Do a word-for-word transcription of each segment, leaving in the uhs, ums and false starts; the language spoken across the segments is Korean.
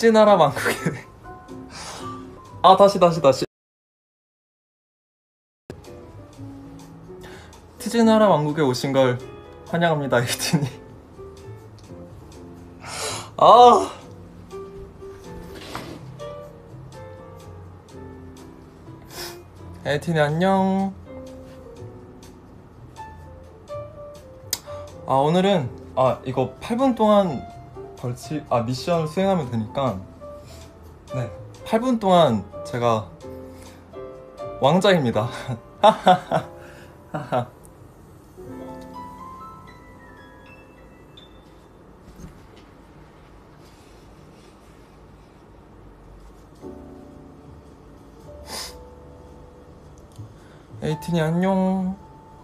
트즈나라 왕국에 아 다시 다시 다시 트즈나라 왕국에 오신 걸 환영합니다, 에이틴이. 아 에이틴이 안녕. 아 오늘은 아 이거 팔 분 동안 벌칙 아 미션을 수행하면 되니까 네 팔 분 동안 제가 왕자입니다. 하하하. 에이틴이 안녕.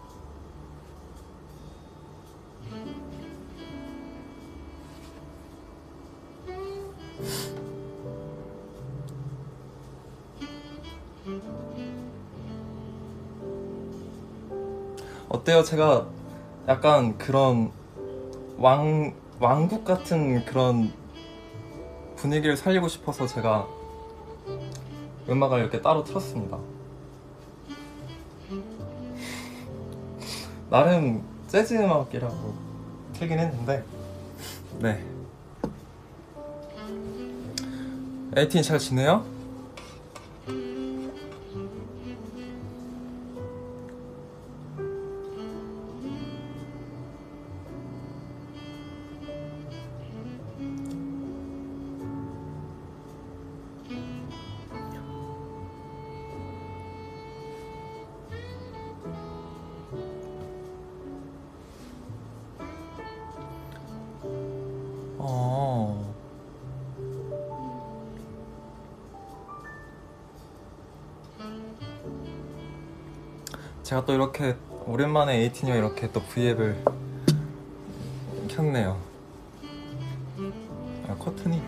어때요? 제가 약간 그런 왕, 왕국 같은 그런 분위기를 살리고 싶어서 제가 음악을 이렇게 따로 틀었습니다. 나름 재즈 음악이라고 틀긴 했는데 네. 에이틴 잘 지내요? 어... 제가 또 이렇게 오랜만에 에이틴이와 이렇게 또 브이앱을 켰네요. 아, 커튼이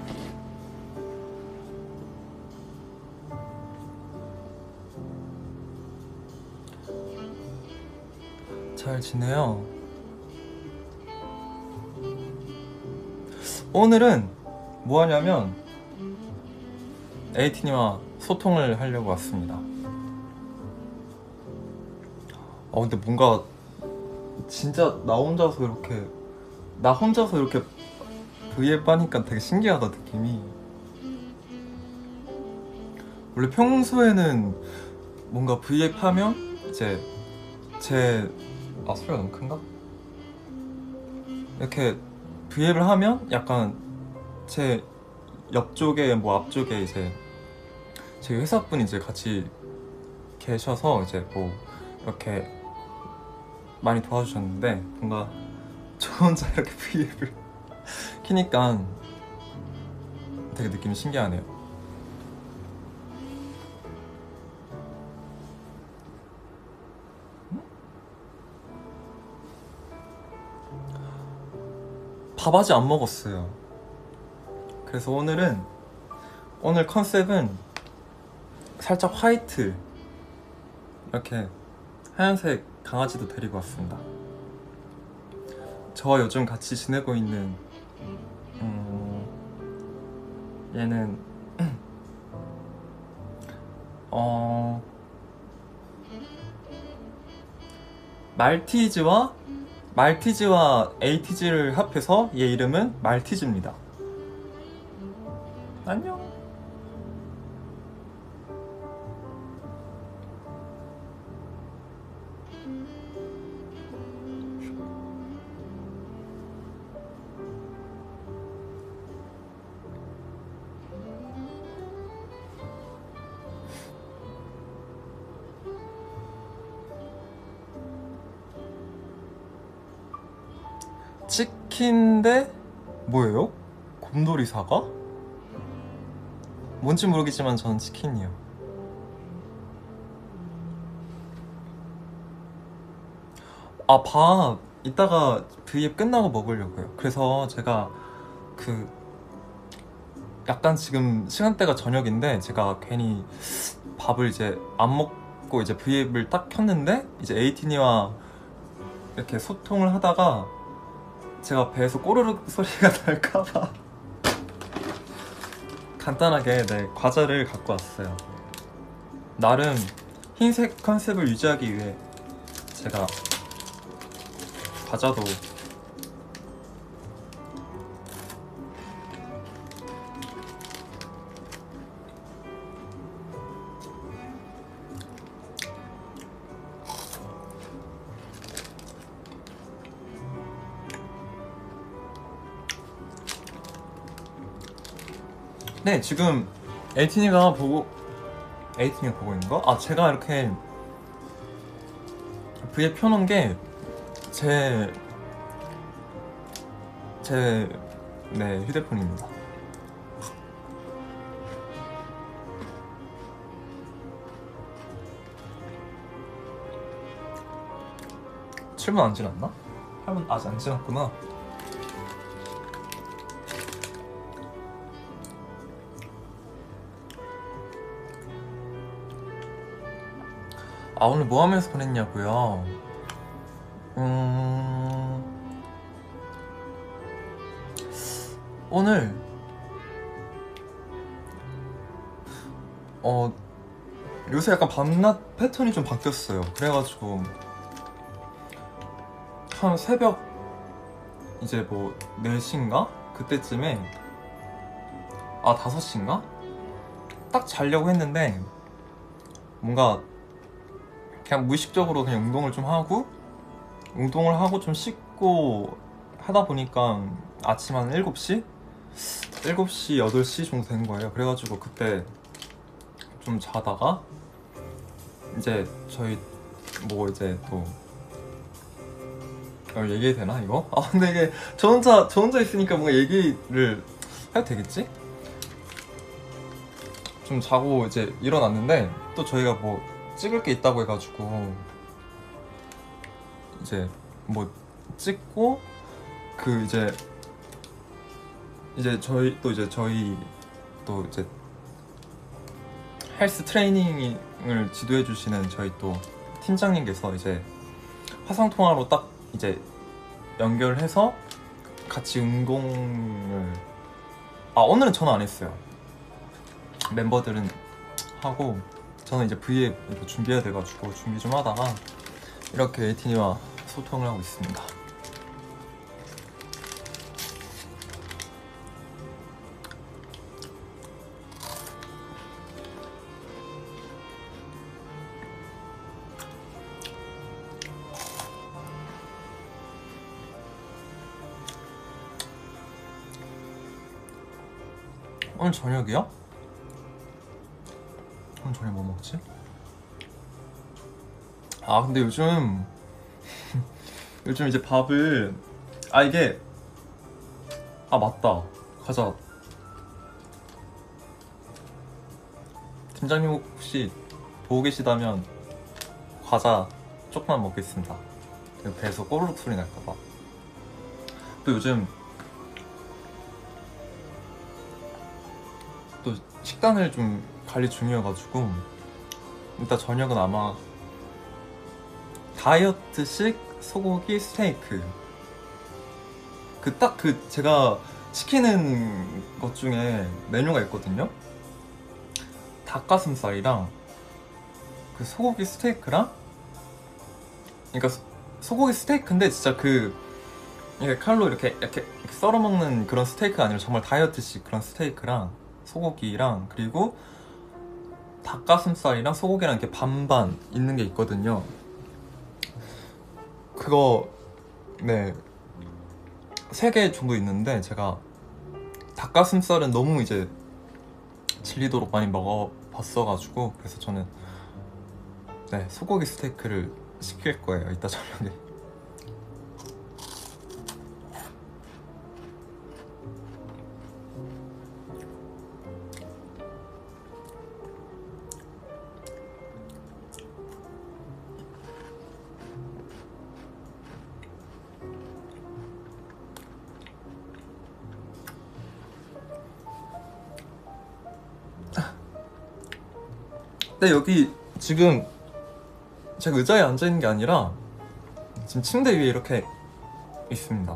잘 지내요. 오늘은 뭐 하냐면 에이틴이와 소통을 하려고 왔습니다. 아 근데 뭔가 진짜 나 혼자서 이렇게 나 혼자서 이렇게 브이앱 하니까 되게 신기하다, 느낌이. 원래 평소에는 뭔가 브이앱 하면 이제 제... 아 소리가 너무 큰가? 이렇게 브이앱을 하면 약간 제 옆쪽에 뭐 앞쪽에 이제 제 회사분이 이제 같이 계셔서 이제 뭐 이렇게 많이 도와주셨는데 뭔가 저 혼자 이렇게 브이앱을 키니까 되게 느낌이 신기하네요. 밥 아직 안 먹었어요. 그래서 오늘은 오늘 컨셉은 살짝 화이트, 이렇게 하얀색 강아지도 데리고 왔습니다. 저와 요즘 같이 지내고 있는 음, 얘는 어 말티즈와 말티즈와 에이티즈를 합해서 얘 이름은 말티즈입니다. 안녕. 치킨 대 뭐예요? 곰돌이 사과? 뭔지 모르겠지만 저는 치킨이요. 아, 밥 이따가 브이앱 끝나고 먹으려고요. 그래서 제가 그 약간 지금 시간대가 저녁인데 제가 괜히 밥을 이제 안 먹고 이제 브이앱을 딱 켰는데 이제 에이틴이와 이렇게 소통을 하다가 제가 배에서 꼬르륵 소리가 날까봐 간단하게 네, 과자를 갖고 왔어요. 나름 흰색 컨셉을 유지하기 위해 제가 과자도 네, 지금 에이틴이가 보고 에이틴이가 보고 있는 거? 아, 제가 이렇게 V에 펴놓은 게 제 제 네, 휴대폰입니다. 칠 분 안 지났나? 팔 분 아직 안 지났구나. 아, 오늘 뭐 하면서 보냈냐고요? 음... 오늘 어 요새 약간 밤낮 패턴이 좀 바뀌었어요. 그래가지고 한 새벽 이제 뭐 네 시인가? 그때쯤에 아 다섯 시인가? 딱 자려고 했는데 뭔가 그냥 무의식적으로 그냥 운동을 좀 하고 운동을 하고 좀 씻고 하다 보니까 아침 한 일곱 시? 일곱 시, 여덟 시 정도 된 거예요. 그래가지고 그때 좀 자다가 이제 저희 뭐 이제 또 어, 얘기해도 되나 이거? 아 근데 이게 저 혼자 저 혼자 있으니까 뭔가 얘기를 해도 되겠지? 좀 자고 이제 일어났는데 또 저희가 뭐 찍을 게 있다고 해가지고 이제 뭐 찍고 그 이제 이제 저희 또 이제 저희 또 이제 헬스 트레이닝을 지도해 주시는 저희 또 팀장님께서 이제 화상 통화로 딱 이제 연결해서 같이 운동을 아 오늘은 전화 안 했어요. 멤버들은 하고 저는 이제 V에 준비해야 돼가지고 준비 좀 하다가 이렇게 에이틴이와 소통을 하고 있습니다. 오늘 저녁이요? 오늘 저녁 뭐 먹지? 아 근데 요즘 요즘 이제 밥을 아 이게 아 맞다 과자 팀장님 혹시 보고 계시다면 과자 조금만 먹겠습니다. 배에서 꼬르륵 소리 날까봐. 또 요즘 또 식단을 좀 관리 중이어가지고 이따 저녁은 아마 다이어트식 소고기 스테이크 그 딱 그 제가 시키는 것 중에 메뉴가 있거든요. 닭가슴살이랑 그 소고기 스테이크랑 그러니까 소고기 스테이크인데 진짜 그 이게 칼로 이렇게 이렇게, 이렇게 썰어 먹는 그런 스테이크가 아니라 정말 다이어트식 그런 스테이크랑 소고기랑 그리고 닭가슴살이랑 소고기랑 이렇게 반반 있는 게 있거든요. 그거 네 세 개 정도 있는데 제가 닭가슴살은 너무 이제 질리도록 많이 먹어봤어가지고 그래서 저는 네 소고기 스테이크를 시킬 거예요 이따 저녁에. 근데 여기 지금 제가 의자에 앉아있는 게 아니라 지금 침대 위에 이렇게 있습니다.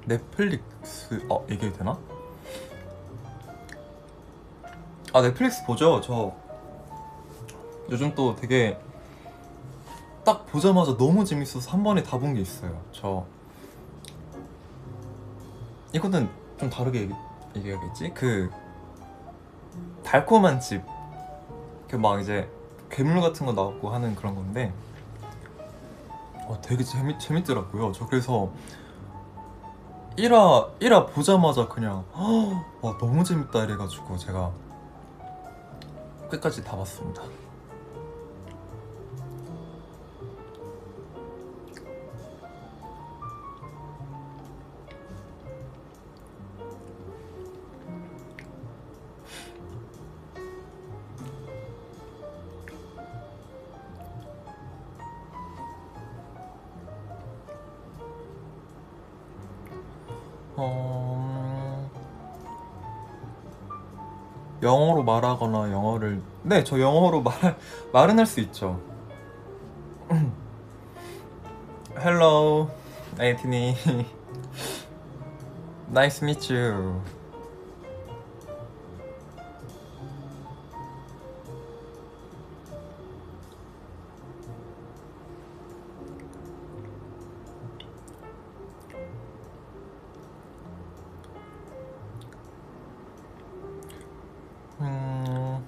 넷플릭스 어 얘기해도 되나? 아 넷플릭스 보죠. 저 요즘 또 되게 딱 보자마자 너무 재밌어서 한 번에 다 본 게 있어요. 저 이거는 좀 다르게 얘기, 얘기해야겠지? 그 달콤한 집 그 막 이제 괴물 같은 거 나오고 하는 그런 건데 어, 되게 재밌, 재밌더라고요. 저 그래서 일 화 일 화 보자마자 그냥 와 너무 재밌다 이래가지고 제가 끝까지 다 봤습니다. 어... 영어로 말하거나 영어를 네, 저 영어로 말 말은 할 수 있죠. Hello, 에이티니. Nice to meet you. 음...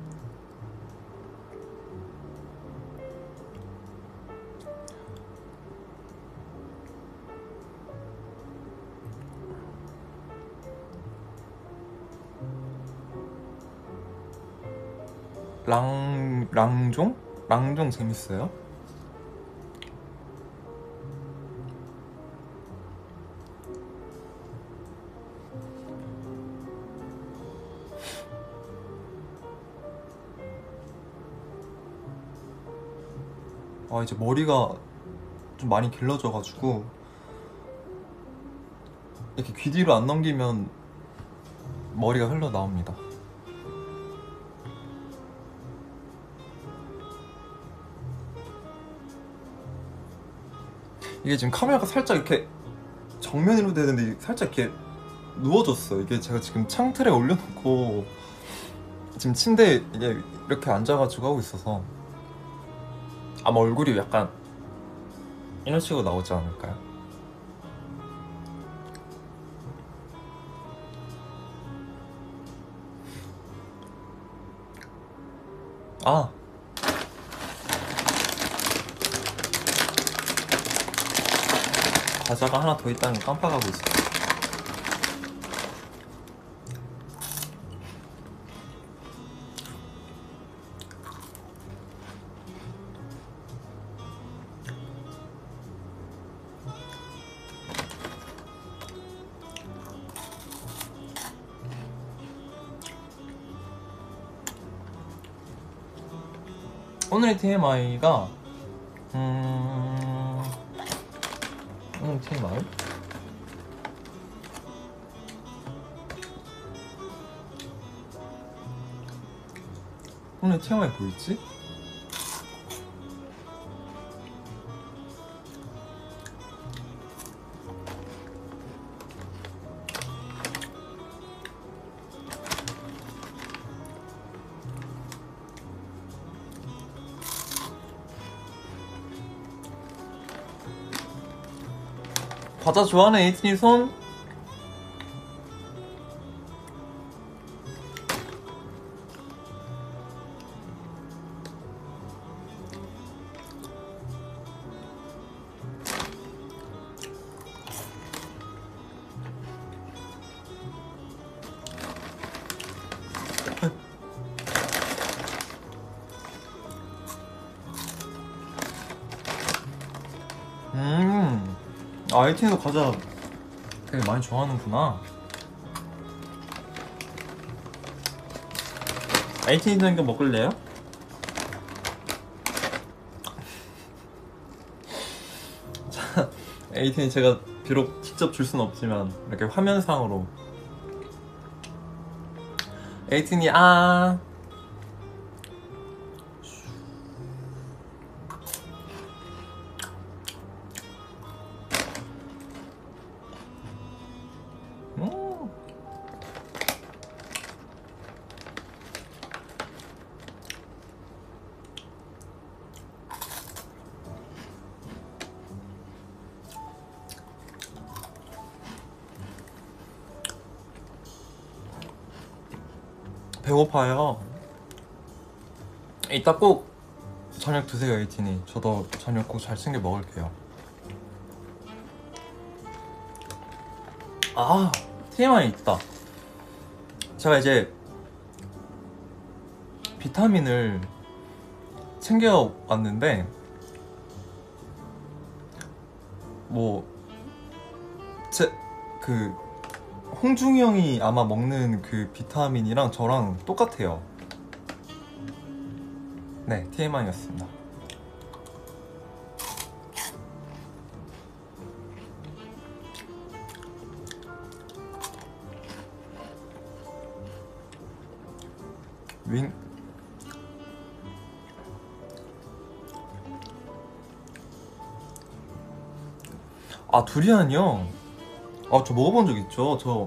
랑... 랑종? 랑종 재밌어요? 아 이제 머리가 좀 많이 길러져가지고 이렇게 귀 뒤로 안 넘기면 머리가 흘러나옵니다. 이게 지금 카메라가 살짝 이렇게 정면으로 되는데 살짝 이렇게 누워졌어. 이게 제가 지금 창틀에 올려놓고 지금 침대에 이게 이렇게 앉아가지고 하고 있어서 아마 얼굴이 약간 이런 식으로 나오지 않을까요? 아! 과자가 하나 더 있다는 걸 깜빡하고 있어. 오늘의 티엠아이가 음... 오늘 티엠아이? 오늘 티엠아이 뭐 있지? 과자 좋아하는 에이틴이 손? 음, 아, 에이틴도 과자 되게 많이 좋아하는구나. 에이틴이도 이거 먹을래요? 자, 에이틴이 제가 비록 직접 줄 순 없지만 이렇게 화면상으로 에이틴이 아 배고파요. 이따 꼭 저녁 드세요, 에이틴이. 저도 저녁 꼭 잘 챙겨 먹을게요. 아, 티엠아이 있다. 제가 이제 비타민을 챙겨 왔는데 뭐 제 그 홍중이 형이 아마 먹는 그 비타민이랑 저랑 똑같아요. 네, 티엠아이였습니다. 윙. 아, 두리안이요? 아, 저 먹어본 적 있죠. 저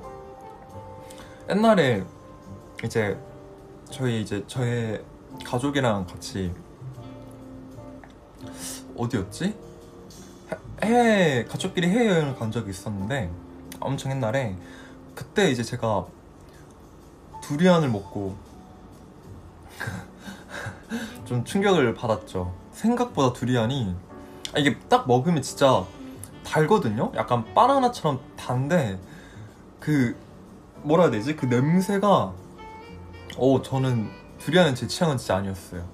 옛날에 이제 저희 이제 저의 가족이랑 같이 어디였지? 해, 해외 가족끼리 해외여행을 간 적이 있었는데 엄청 옛날에 그때 이제 제가 두리안을 먹고 좀 충격을 받았죠. 생각보다 두리안이 아, 이게 딱 먹으면 진짜 달거든요? 약간 바나나처럼 단데 그 뭐라 해야 되지? 그 냄새가 어 저는 두리안은 제 취향은 진짜 아니었어요.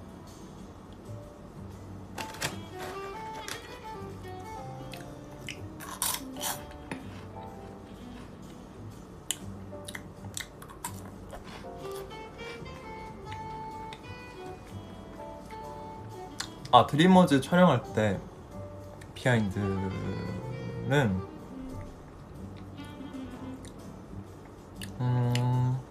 아, 드리머즈 촬영할 때 비하인드는 음...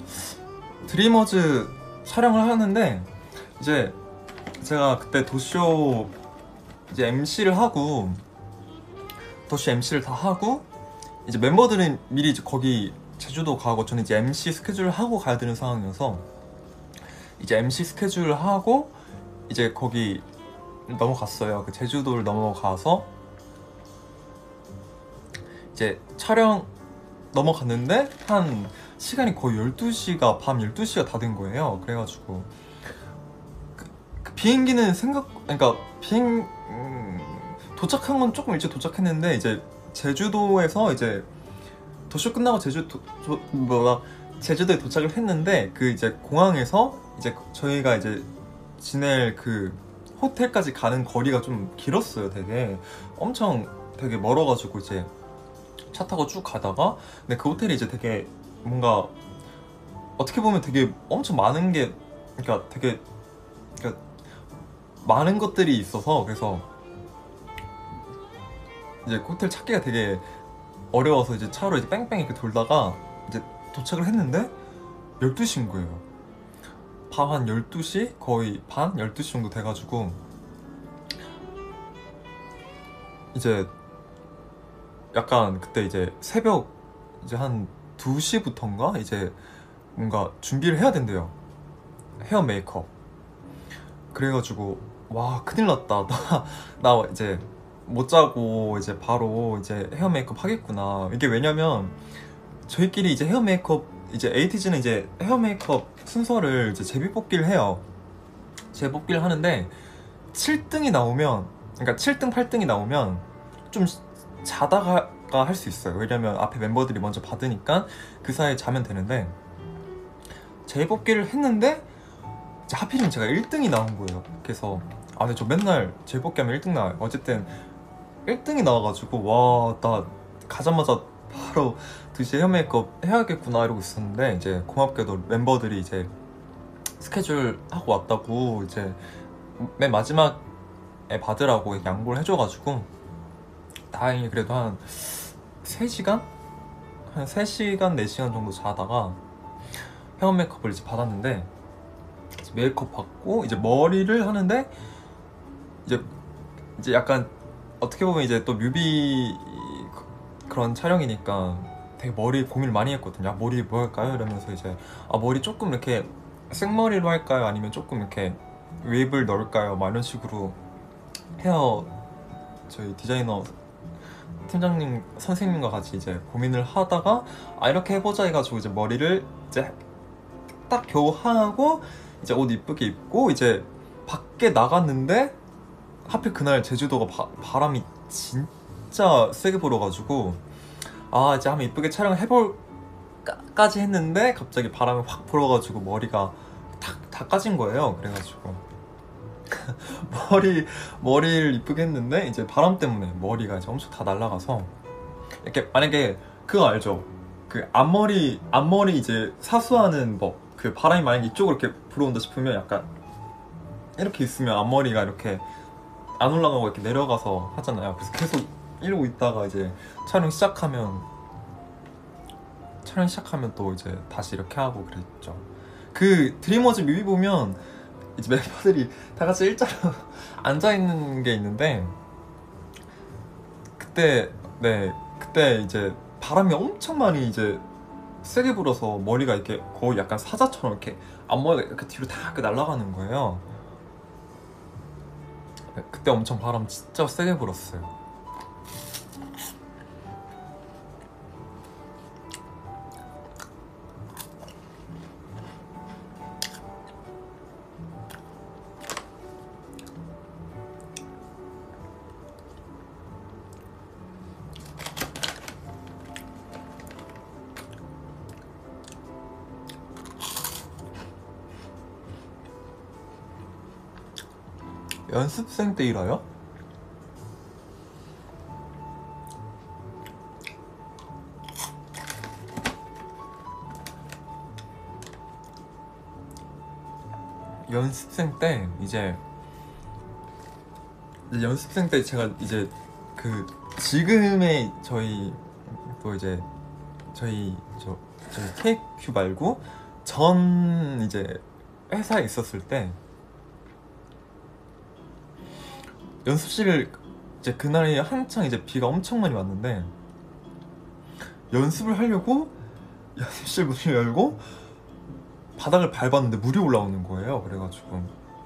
드리머즈 촬영을 하는데 이제 제가 그때 도쇼 이제 엠씨를 하고 도쇼 엠씨를 다 하고 이제 멤버들은 미리 이제 거기 제주도 가고 저는 이제 엠씨 스케줄을 하고 가야 되는 상황이어서 이제 엠씨 스케줄을 하고 이제 거기 넘어갔어요. 그 제주도를 넘어가서 이제 촬영 넘어갔는데 한 시간이 거의 열두 시가 밤 열두 시가 다 된 거예요. 그래가지고 그, 그 비행기는 생각 그러니까 비행 음, 도착한 건 조금 일찍 도착했는데 이제 제주도에서 이제 도쇼 끝나고 제주도 저, 뭐야 제주도에 도착을 했는데 그 이제 공항에서 이제 저희가 이제 지낼 그 호텔까지 가는 거리가 좀 길었어요. 되게 엄청 되게 멀어가지고 이제 차 타고 쭉 가다가 근데 그 호텔이 이제 되게 뭔가 어떻게 보면 되게 엄청 많은 게 그러니까 되게 그러니까 많은 것들이 있어서 그래서 이제 호텔 찾기가 되게 어려워서 이제 차로 이제 뺑뺑 이렇게 돌다가 이제 도착을 했는데 열두 시인 거예요. 밤 한 열두 시? 거의 반? 열두 시 정도 돼가지고 이제 약간 그때 이제 새벽 이제 한 두 시부터인가 이제 뭔가 준비를 해야 된대요. 헤어 메이크업. 그래가지고 와 큰일 났다. 나, 나 이제 못 자고 이제 바로 이제 헤어 메이크업 하겠구나. 이게 왜냐면 저희끼리 이제 헤어 메이크업 이제 에이티즈는 이제 헤어 메이크업 순서를 이제 제비뽑기를 해요. 제비뽑기를 하는데 칠 등이 나오면 그러니까 칠 등, 팔 등이 나오면 좀 자다가 할 수 있어요. 왜냐면 앞에 멤버들이 먼저 받으니까 그 사이에 자면 되는데 제비뽑기를 했는데 하필이면 제가 일 등이 나온 거예요. 그래서 아 근데 저 맨날 제비뽑기 하면 일 등 나와요. 어쨌든 일 등이 나와가지고 와 나 가자마자 바로 두 시에 헤어 메이크업 해야겠구나 이러고 있었는데 이제 고맙게도 멤버들이 이제 스케줄 하고 왔다고 이제 맨 마지막에 받으라고 양보를 해줘가지고 다행히 그래도 한 세 시간? 한 세 시간, 네 시간 정도 자다가 헤어 메이크업을 이제 받았는데 이제 메이크업 받고 이제 머리를 하는데 이제 이제 약간 어떻게 보면 이제 또 뮤비 그런 촬영이니까 되게 머리 고민을 많이 했거든요. 아, 머리 뭐 할까요? 이러면서 이제 아 머리 조금 이렇게 생머리로 할까요? 아니면 조금 이렇게 웨이브를 넣을까요? 막 이런 식으로 헤어 저희 디자이너 팀장님 선생님과 같이 이제 고민을 하다가 아 이렇게 해보자 해가지고 이제 머리를 이제 딱 겨우 하고 이제 옷 이쁘게 입고 이제 밖에 나갔는데 하필 그날 제주도가 바, 바람이 진짜 세게 불어가지고 아 이제 한번 이쁘게 촬영을 해볼까지 했는데 갑자기 바람이 확 불어가지고 머리가 다, 다 까진 거예요. 그래가지고 머리, 머리를 이쁘게 했는데 이제 바람 때문에 머리가 이제 엄청 다 날아가서 이렇게 만약에 그거 알죠? 그 앞머리, 앞머리 이제 사수하는 법, 그 바람이 만약에 이쪽으로 이렇게 불어온다 싶으면 약간 이렇게 있으면 앞머리가 이렇게 안 올라가고 이렇게 내려가서 하잖아요. 그래서 계속 이러고 있다가 이제 촬영 시작하면 촬영 시작하면 또 이제 다시 이렇게 하고 그랬죠. 그 드리머즈 뮤비 보면 이제 멤버들이 다 같이 일자로 앉아있는 게 있는데 그때 네 그때 이제 바람이 엄청 많이 이제 세게 불어서 머리가 이렇게 거의 약간 사자처럼 이렇게 앞머리가 이렇게 뒤로 다 이렇게 날아가는 거예요. 그때 엄청 바람 진짜 세게 불었어요. 연습생 때 일화요? 연습생 때 이제 연습생 때 제가 이제 그 지금의 저희 또 이제 저희 저 저희 케이큐 말고 전 이제 회사에 있었을 때 연습실을 이제 그날이 한창 이제 비가 엄청 많이 왔는데 연습을 하려고 연습실 문을 열고 바닥을 밟았는데 물이 올라오는 거예요. 그래가지고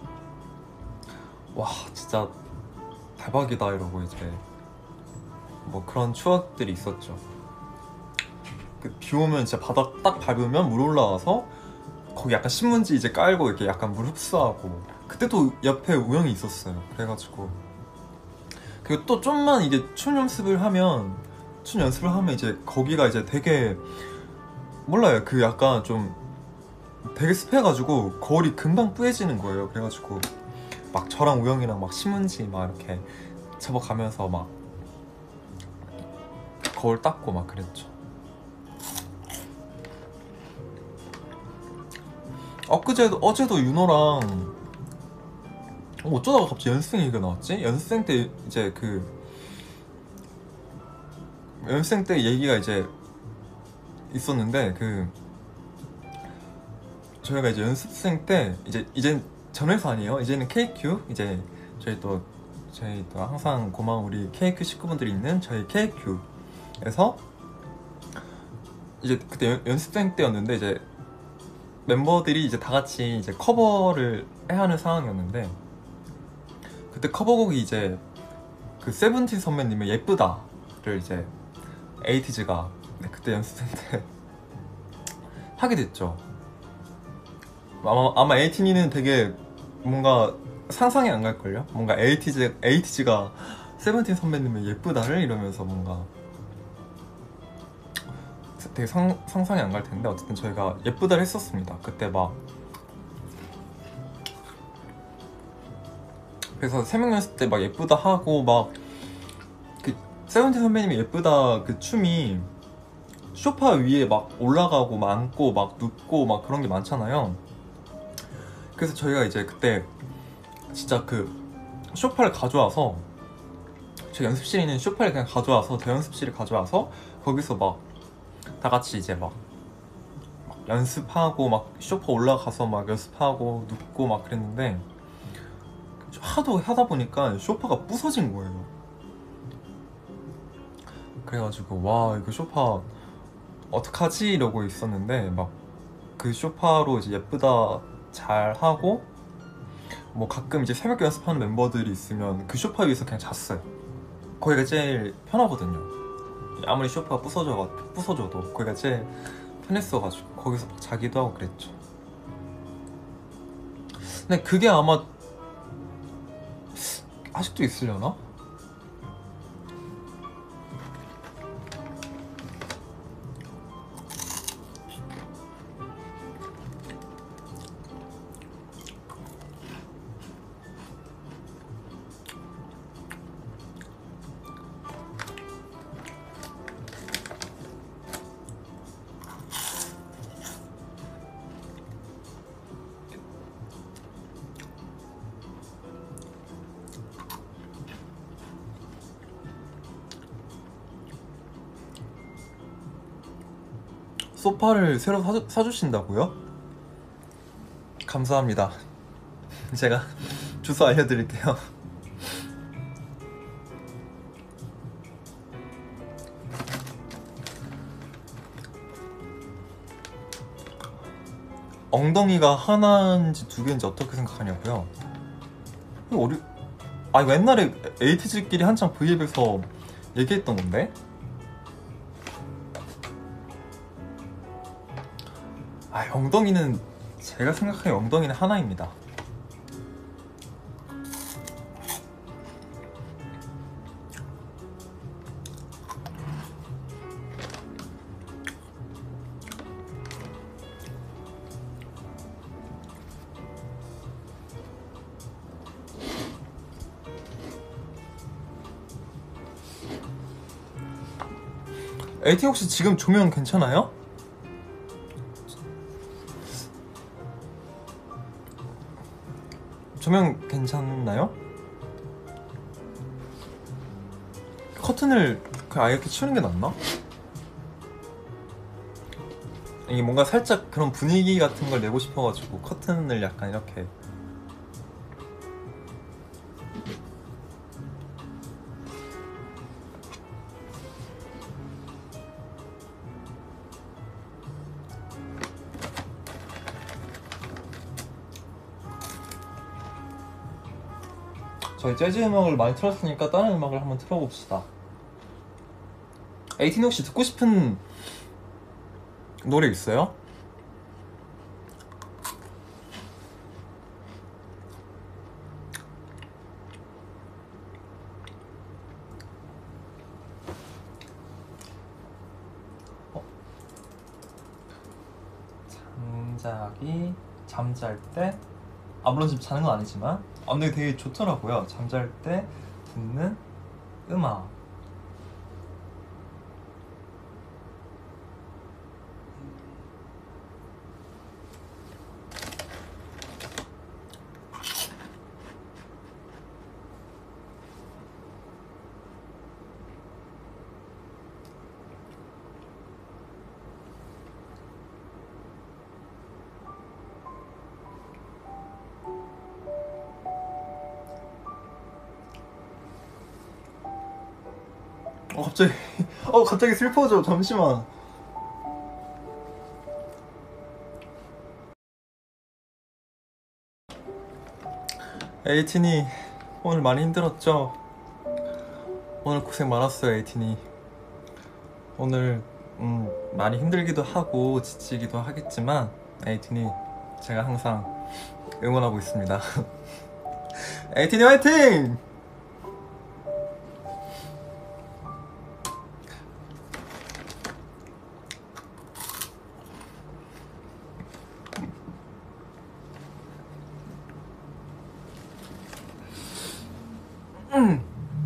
와 진짜 대박이다 이러고 이제 뭐 그런 추억들이 있었죠. 그 비 오면 진짜 바닥 딱 밟으면 물 올라와서 거기 약간 신문지 이제 깔고 이렇게 약간 물 흡수하고 그때 또 옆에 우영이 있었어요. 그래가지고 그리고 또 좀만 이게 춤 연습을 하면 춤 연습을 하면 이제 거기가 이제 되게 몰라요. 그 약간 좀 되게 습해가지고 거울이 금방 뿌얘지는 거예요. 그래가지고 막 저랑 우영이랑 막 신문지 막 이렇게 접어가면서 막 거울 닦고 막 그랬죠. 엊그제도 어제도 윤호랑 어쩌다가 갑자기 연습생 얘기가 나왔지? 연습생 때 이제 그 연습생 때 얘기가 이제 있었는데 그 저희가 이제 연습생 때 이제 이젠 전 회사 아니에요. 이제는 케이큐 이제 저희 또 저희 또 항상 고마운 우리 케이큐 식구분들이 있는 저희 케이큐에서 이제 그때 연, 연습생 때였는데 이제 멤버들이 이제 다 같이 이제 커버를 해야 하는 상황이었는데 그때 커버곡이 이제 그 세븐틴 선배님의 예쁘다를 이제 에이티즈가 네, 그때 연습생 때 하게 됐죠. 아마, 아마 에이틴이는 되게 뭔가 상상이 안 갈걸요? 뭔가 에이티즈, 에이티즈가 세븐틴 선배님의 예쁘다를 이러면서 뭔가 되게 상, 상상이 안 갈 텐데 어쨌든 저희가 예쁘다를 했었습니다. 그때 막 그래서 새벽 연습 때 막 예쁘다 하고 막 그 세븐틴 선배님이 예쁘다 그 춤이 소파 위에 막 올라가고 막 앉고 막 눕고 막 그런 게 많잖아요. 그래서 저희가 이제 그때 진짜 그 소파를 가져와서 저 연습실에 있는 소파를 그냥 가져와서 제 연습실에 가져와서 거기서 막 다 같이 이제 막, 막 연습하고 막 소파 올라가서 막 연습하고 눕고 막 그랬는데 하도 하다 보니까 소파가 부서진 거예요. 그래가지고 와 이거 소파 어떡하지 이러고 있었는데 막 그 소파로 이제 예쁘다 잘 하고 뭐 가끔 이제 새벽 연습하는 멤버들이 있으면 그 소파 위에서 그냥 잤어요. 거기가 제일 편하거든요. 아무리 소파가 부서져, 부서져도 거기가 제일 편했어가지고 거기서 막 자기도 하고 그랬죠. 근데 그게 아마 아직도 있으려나? 소파를 새로 사주, 사주신다고요? 감사합니다. 제가 주소 알려드릴게요. 엉덩이가 하나인지 두 개인지 어떻게 생각하냐고요? 어리... 아 이거 옛날에 에이티즈끼리 한창 브이앱에서 얘기했던 건데? 아 엉덩이는 제가 생각하기에 엉덩이는 하나입니다. 에이티 혹시 지금 조명 괜찮아요? 조명 괜찮나요? 커튼을 그냥 아예 이렇게 치우는 게 낫나? 이게 뭔가 살짝 그런 분위기 같은 걸 내고 싶어가지고 커튼을 약간 이렇게. 저희 재즈 음악을 많이 틀었으니까 다른 음악을 한번 틀어봅시다. 에이틴 혹시 듣고 싶은 노래 있어요? 어? 잠자기 잠잘 때 아 물론 지금 자는 건 아니지만 아 근데 되게 좋더라고요. 잠잘 때 듣는 음악. 어 갑자기 어 갑자기 슬퍼져. 잠시만. 에이틴이 오늘 많이 힘들었죠? 오늘 고생 많았어요. 에이틴이 오늘 음, 많이 힘들기도 하고 지치기도 하겠지만 에이틴이 제가 항상 응원하고 있습니다. 에이틴이 화이팅! 음.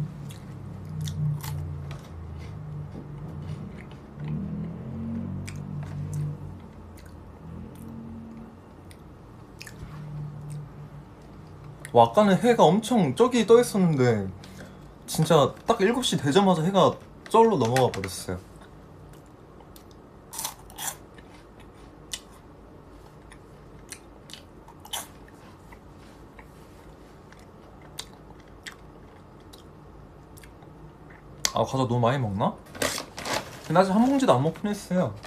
와, 아까는 해가 엄청 저기 떠 있었는데 진짜 딱 일곱 시 되자마자 해가 저기로 넘어가 버렸어요. 아 과자 너무 많이 먹나? 근데 아직 한 봉지도 안 먹긴 했어요.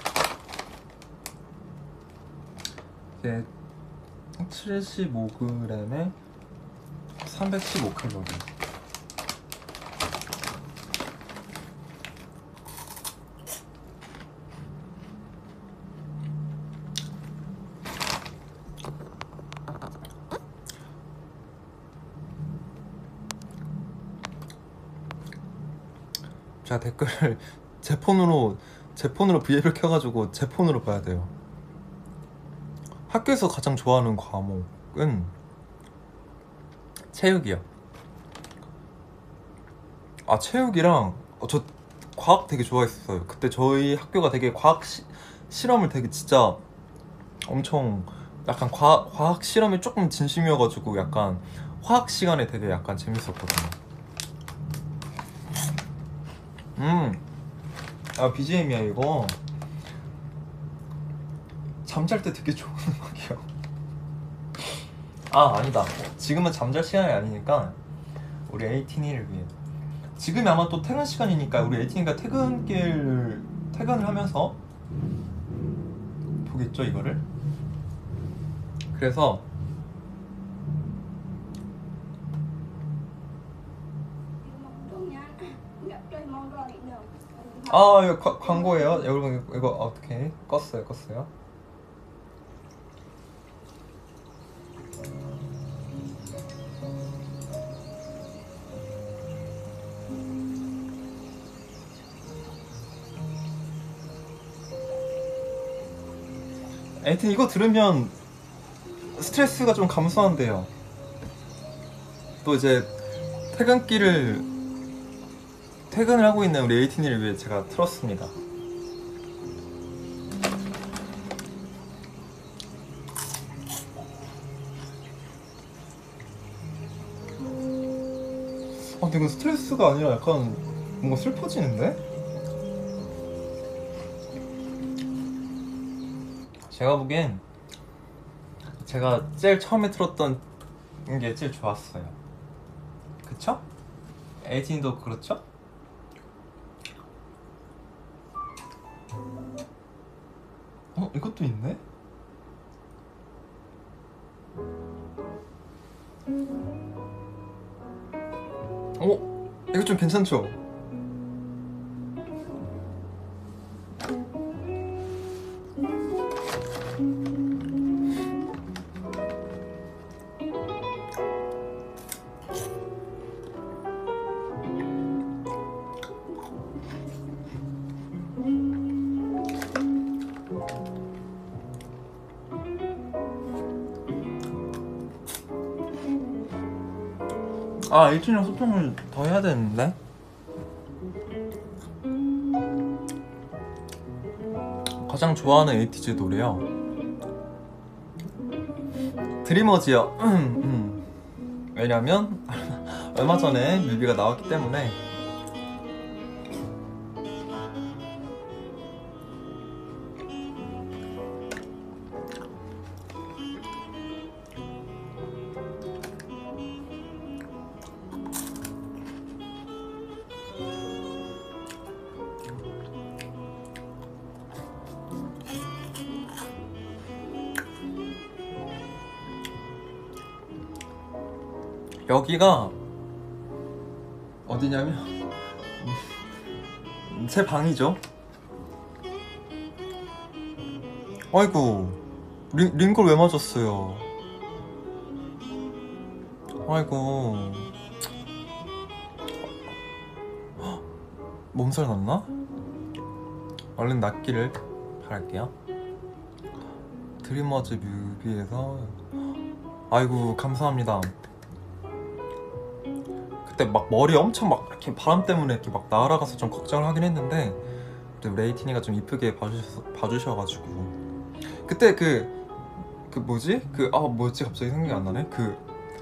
이게 칠십오 그램에 삼백십오 칼로리. 제가 댓글을 제 폰으로 제 폰으로 브이앱을 켜가지고 제 폰으로 봐야 돼요. 학교에서 가장 좋아하는 과목은 체육이요. 아, 체육이랑 어, 저 과학 되게 좋아했어요. 그때 저희 학교가 되게 과학 시, 실험을 되게 진짜 엄청 약간 과, 과학 실험이 조금 진심이어가지고 약간 화학 시간에 되게 약간 재밌었거든요. 음, 아 비지엠이야 이거. 잠잘 때 되게 좋은 음악이요. 아 아니다. 지금은 잠잘 시간이 아니니까 우리 에이티니를 위해. 지금이 아마 또 퇴근 시간이니까 우리 에이티니가 퇴근길 퇴근을 하면서 보겠죠 이거를. 그래서 아 이거 과, 광고예요 여러분. 이거, 이거 어떻게 껐어요 껐어요. 하여튼 이거 들으면 스트레스가 좀 감소한대요. 또 이제 퇴근길을 퇴근을 하고 있는 우리 에이틴이를 위해 제가 틀었습니다. 아 근데 이건 스트레스가 아니라 약간 뭔가 슬퍼지는데? 제가 보기엔 제가 제일 처음에 틀었던 게 제일 좋았어요. 그쵸? 에이틴도 그렇죠? 어? 이것도 있네? 어? 이거 좀 괜찮죠? 아, 에이틴이랑 소통을 더 해야 되는데? 가장 좋아하는 에이티즈 노래요? 드리머즈요. 음, 음. 왜냐면 얼마 전에 뮤비가 나왔기 때문에. 여기가 어디냐면 제 방이죠. 아이고 링, 링걸 왜 맞았어요. 아이고 헉, 몸살 났나? 얼른 낫기를 바랄게요. 드리머즈 뮤비에서 아이고 감사합니다. 그때 막 머리 엄청 막 이렇게 바람 때문에 이렇게 막 날아가서 좀 걱정을 하긴 했는데 우리 에이틴이가 좀 이쁘게 봐주셔, 봐주셔가지고 그때 그 그 뭐지? 그 아 뭐였지 갑자기 생각이 안 나네. 그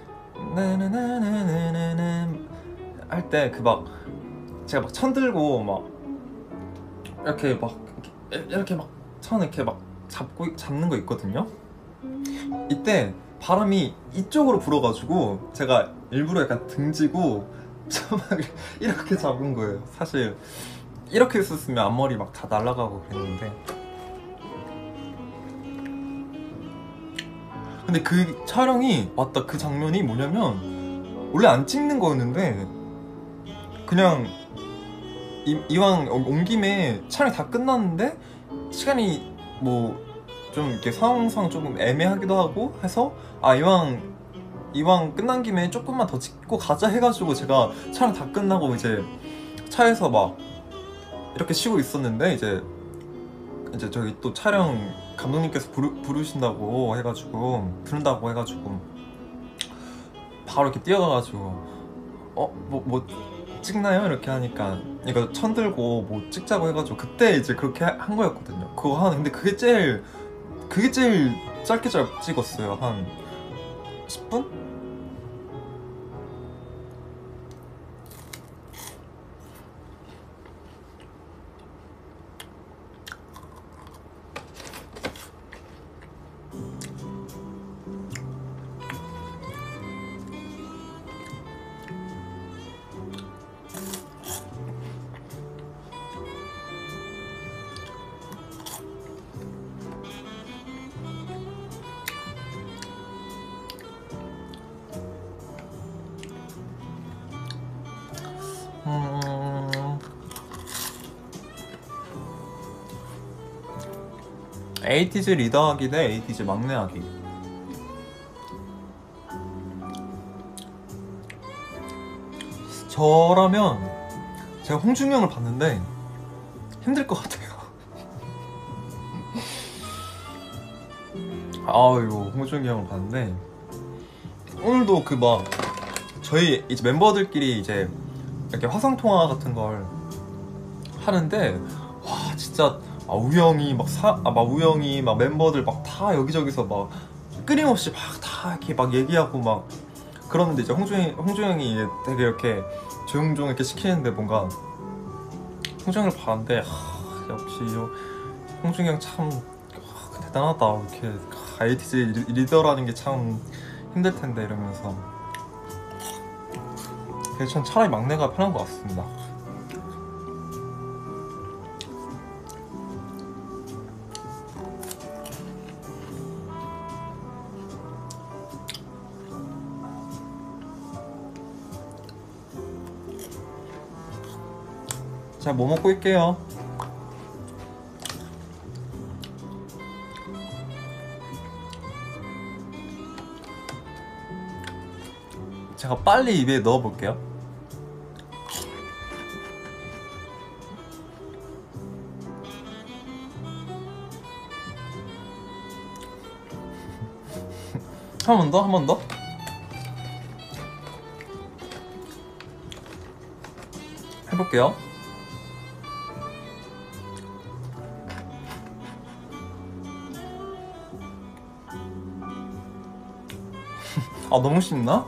나나나나나나나 할 때 그 막 제가 막 천 들고 막 이렇게 막 이렇게 막 천 이렇게 막 잡고 잡는 거 있거든요. 이때 바람이 이쪽으로 불어가지고 제가 일부러 약간 등지고 막 이렇게 잡은 거예요. 사실 이렇게 했었으면 앞머리 막 다 날아가고 그랬는데. 근데 그 촬영이 맞다. 그 장면이 뭐냐면 원래 안 찍는 거였는데 그냥 이, 이왕 온 김에 촬영이 다 끝났는데 시간이 뭐 좀 이렇게 상황상 조금 애매하기도 하고 해서 아 이왕 이왕 끝난 김에 조금만 더 찍고 가자 해가지고 제가 촬영 다 끝나고 이제 차에서 막 이렇게 쉬고 있었는데 이제 이제 저기 또 촬영 감독님께서 부르, 부르신다고 해가지고 부른다고 해가지고 바로 이렇게 뛰어가가지고 어? 뭐, 뭐 찍나요? 이렇게 하니까 이거 천 들고 뭐 찍자고 해가지고 그때 이제 그렇게 한 거였거든요. 그거 한 근데 그게 제일 그게 제일 짧게 잘 찍었어요. 한 십 분? 음... 에이티즈 리더하기 대 에이티즈 막내하기. 저라면 제가 홍중이 형을 봤는데 힘들 것 같아요. 아이고 홍중이 형을 봤는데 오늘도 그 막 저희 이제 멤버들끼리 이제 이렇게 화상통화 같은 걸 하는데 와 진짜 아, 우영이 막 사, 아, 막 우영이 막 멤버들 막 다 여기저기서 막 끊임없이 막 다 이렇게 막 얘기하고 막 그러는데 이제 홍중이 홍중이 되게 이렇게 조용조용 이렇게 시키는데 뭔가 홍중이를 봤는데 하, 역시 홍중이 형 참 대단하다. 이렇게 에이티즈 리더라는 게 참 힘들 텐데 이러면서 그래서 전 차라리 막내가 편한 것 같습니다. 자, 뭐 먹고 있게요? 제가 빨리 입에 넣어볼게요. 한 번 더? 한 번 더? 해볼게요. 아 너무 씹나?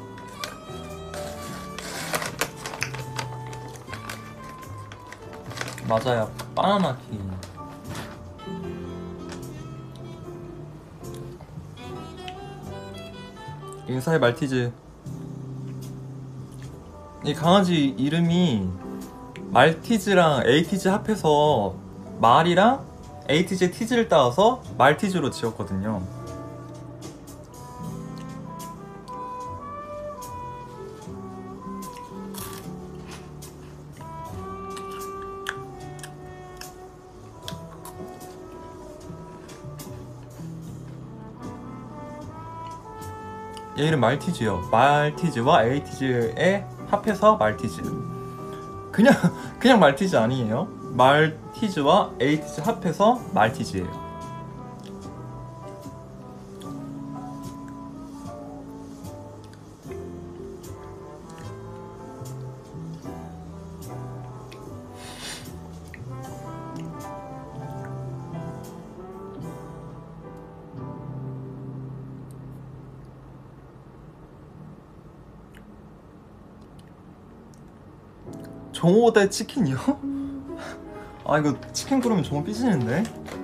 맞아요. 바나나 키. 인사해 말티즈. 이 강아지 이름이 말티즈랑 에이티즈 합해서 말이랑 에이티즈의 티즈를 따와서 말티즈로 지었거든요. 얘 이름 말티즈요. 말티즈와 에이티즈에 합해서 말티즈. 그냥 그냥 말티즈 아니에요. 말티즈와 에이티즈 합해서 말티즈예요. 종호 대 치킨이요? 아 이거 치킨 그러면 종호 삐지는데?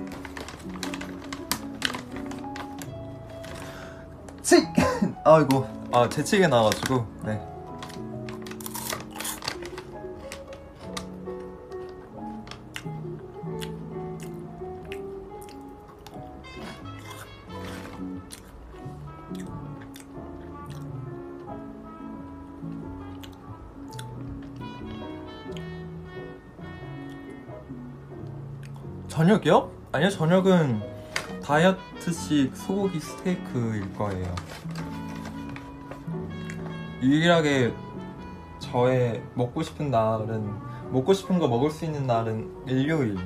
치킨! 아이고 아 재치게 나와가지고 네. 저녁이요? 아니요, 저녁은 다이어트식 소고기 스테이크일 거예요. 유일하게 저의 먹고 싶은 날은 먹고 싶은 거 먹을 수 있는 날은 일요일.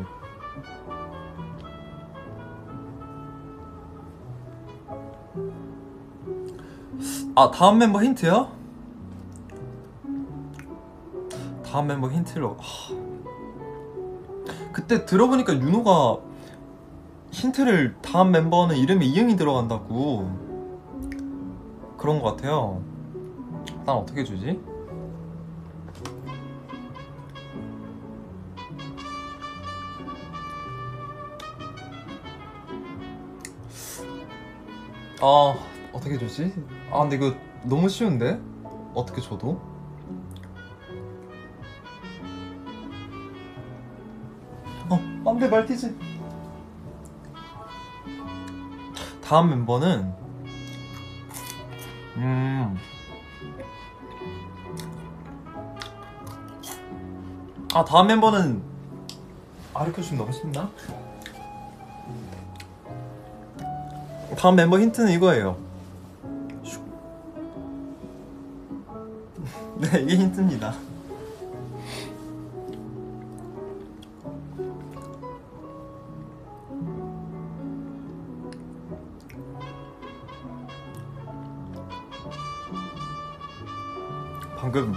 아, 다음 멤버 힌트요? 다음 멤버 힌트로 하... 그때 들어보니까 윤호가 힌트를 다음 멤버는 이름에 이응이 들어간다고 그런 것 같아요. 난 어떻게 주지? 아, 어떻게 주지? 아, 근데 이거 너무 쉬운데? 어떻게 줘도? 어, 안돼 말티즈. 다음 멤버는 음... 아, 다음 멤버는 아, 이렇게 주면 너무 쉽나? 다음 멤버 힌트는 이거예요. 네, 이게 힌트입니다. 방금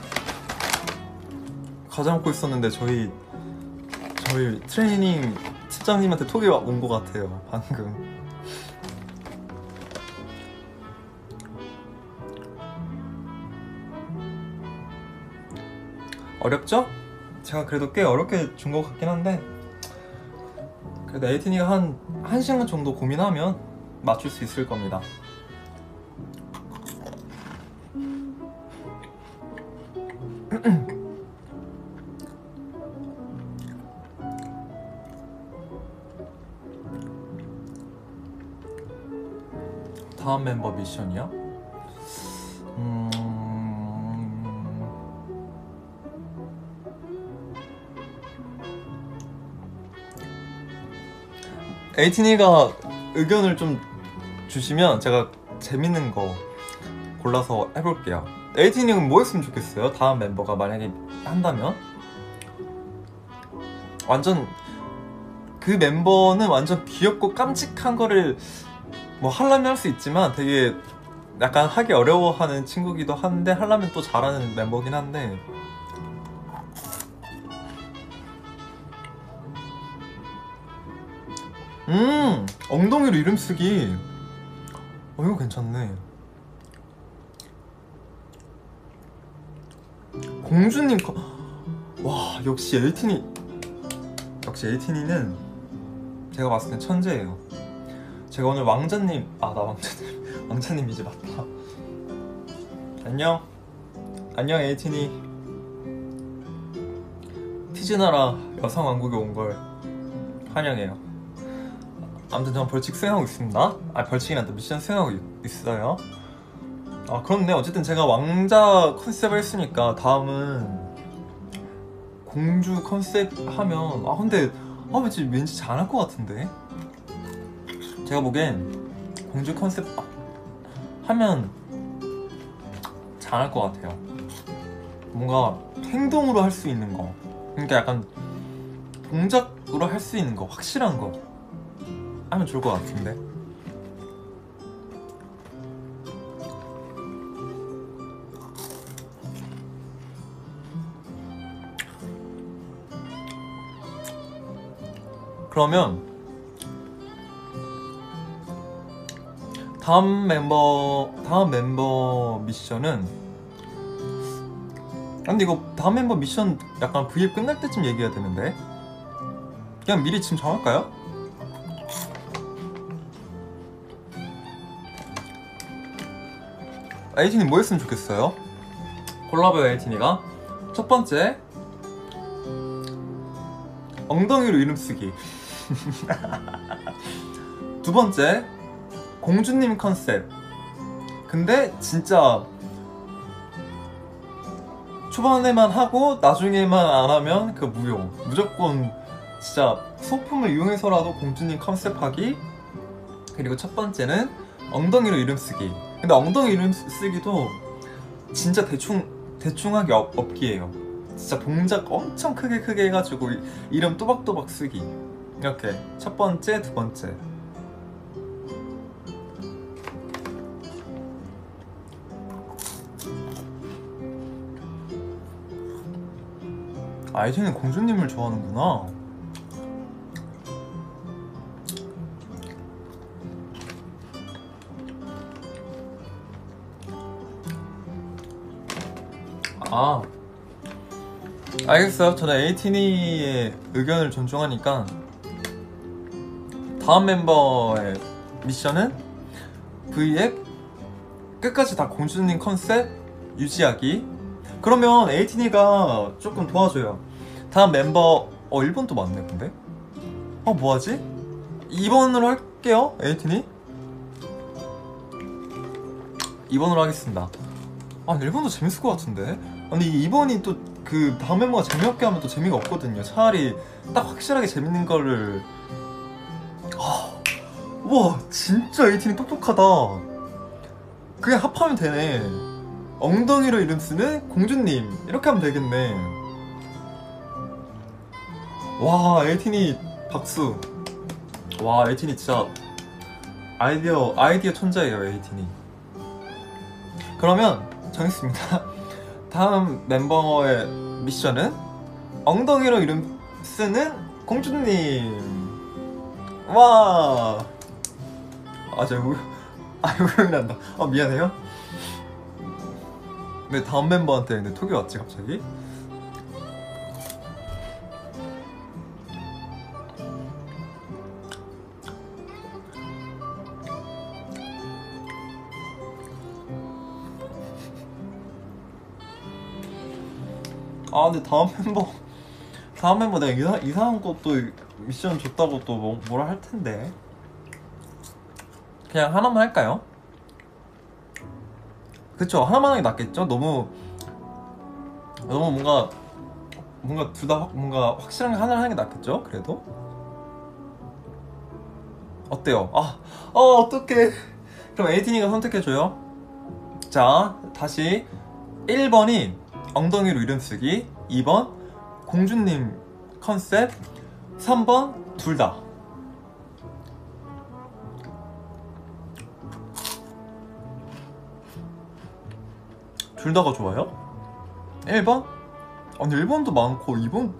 과자 먹고 있었는데 저희 저희 트레이닝 팀장님한테 톡이 온 것 같아요. 방금. 어렵죠? 제가 그래도 꽤 어렵게 준 것 같긴 한데 그래도 에이틴이가 한 1시간 정도 고민하면 맞출 수 있을 겁니다. 다음 멤버 미션이요? 음... 에이틴이가 의견을 좀 주시면 제가 재밌는 거 골라서 해볼게요. 에이틴이는 뭐 했으면 좋겠어요? 다음 멤버가 만약에 한다면? 완전 그 멤버는 완전 귀엽고 깜찍한 거를 뭐 하려면 할 수 있지만 되게 약간 하기 어려워하는 친구기도 한데 하려면 또 잘하는 멤버긴 한데 음! 엉덩이로 이름 쓰기. 어, 이거 괜찮네. 공주님 거... 와, 역시 에이틴이 역시 에이틴이는 제가 봤을 땐 천재예요. 제가 오늘 왕자님... 아, 나 왕자님... 왕자님이지, 맞다. 안녕. 안녕, 에이틴이. 티즈나라 여성왕국에 온 걸 환영해요. 아무튼 전 벌칙 수행하고 있습니다. 아, 벌칙이란다. 미션 수행하고 있, 있어요. 아, 그렇네. 어쨌든 제가 왕자 컨셉을 했으니까 다음은 공주 컨셉 하면 아, 근데 아, 왠지, 왠지 잘할 것 같은데? 제가 보기엔 공주 컨셉 하면 잘할 것 같아요. 뭔가 행동으로 할 수 있는 거, 그러니까 약간 동작으로 할 수 있는 거, 확실한 거 하면 좋을 것 같은데. 그러면 다음 멤버 다음 멤버 미션은 근데 이거 다음 멤버 미션 약간 브이앱 끝날 때쯤 얘기해야 되는데 그냥 미리 지금 정할까요? 에이틴이 뭐 했으면 좋겠어요? 골라봐요, 에이틴이가. 첫 번째, 엉덩이로 이름 쓰기. 두 번째, 공주님 컨셉. 근데 진짜 초반에만 하고 나중에만 안 하면 그 무효. 무조건 진짜 소품을 이용해서라도 공주님 컨셉 하기. 그리고 첫 번째는 엉덩이로 이름 쓰기. 근데 엉덩이 이름 쓰기도 진짜 대충 대충 하기 업, 업기예요. 진짜 동작 엄청 크게 크게 해가지고 이름 또박또박 쓰기. 이렇게 첫 번째, 두 번째. 아이즈는 공주님을 좋아하는구나. 아, 알겠어요. 저는 에이티니의 의견을 존중하니까 다음 멤버의 미션은 V앱 끝까지 다 공주님 컨셉 유지하기. 그러면 에이티니가 조금 도와줘요. 다음 멤버 어 일 번도 맞네. 근데 어 뭐하지? 이 번으로 할게요. 에이티니 이 번으로 하겠습니다. 아 일 번도 재밌을 것 같은데. 아니 이 번이 또 그 다음 멤버가 재미없게 하면 또 재미가 없거든요. 차라리 딱 확실하게 재밌는 거를. 아, 와 진짜 에이티니 똑똑하다. 그냥 합하면 되네. 엉덩이로 이름 쓰는 공주님 이렇게 하면 되겠네. 와 에이티니 박수. 와 에이티니 진짜 아이디어 아이디어 천재예요 에이티니. 그러면 정했습니다. 다음 멤버의 미션은 엉덩이로 이름 쓰는 공주님. 와. 아 제가 우... 아 울음이 난다. 아 미안해요. 왜 다음 멤버한테 근데 톡이 왔지 갑자기? 아 근데 다음 멤버 다음 멤버 내가 이상, 이상한 것도 미션 줬다고 또 뭐, 뭐라 할 텐데. 그냥 하나만 할까요? 그쵸, 하나만 하는 게 낫겠죠? 너무 너무 뭔가 뭔가 둘 다 뭔가 확실한 게 하나를 하는 게 낫겠죠? 그래도 어때요? 아, 어 어떡해. 그럼 에이티니가 선택해줘요. 자 다시 일 번이 엉덩이로 이름 쓰기, 이 번 공주님 컨셉, 삼 번 둘 다. 둘 다가 좋아요? 일 번? 아니 일 번도 많고 이 번.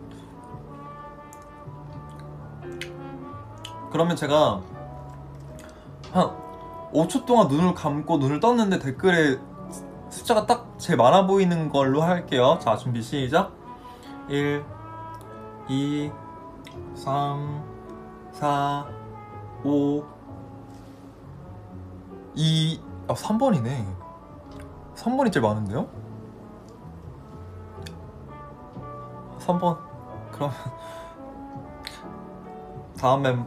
그러면 제가 한 오 초 동안 눈을 감고 눈을 떴는데 댓글에 숫자가 딱 제일 많아 보이는 걸로 할게요. 자 준비 시작. 일, 이, 삼, 사, 오, 이, 아 삼 번이네. 삼 번이 제일 많은데요? 삼 번. 그럼 다음 멤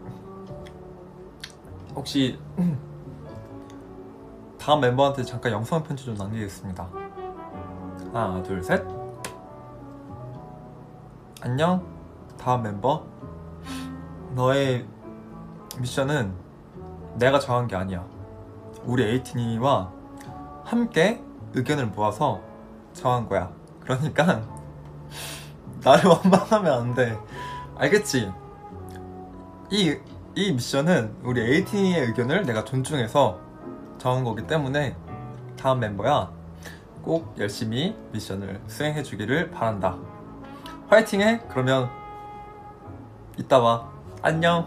혹시 다음 멤버한테 잠깐 영상 편지 좀 남기겠습니다. 하나 둘 셋. 안녕 다음 멤버. 너의 미션은 내가 정한 게 아니야. 우리 에이티니와 함께 의견을 모아서 정한 거야. 그러니까 나를 원망하면 안 돼. 알겠지? 이, 이 미션은 우리 에이티니의 의견을 내가 존중해서 정한 거기 때문에 다음 멤버야 꼭 열심히 미션을 수행해 주기를 바란다. 화이팅해. 그러면 이따 봐. 안녕.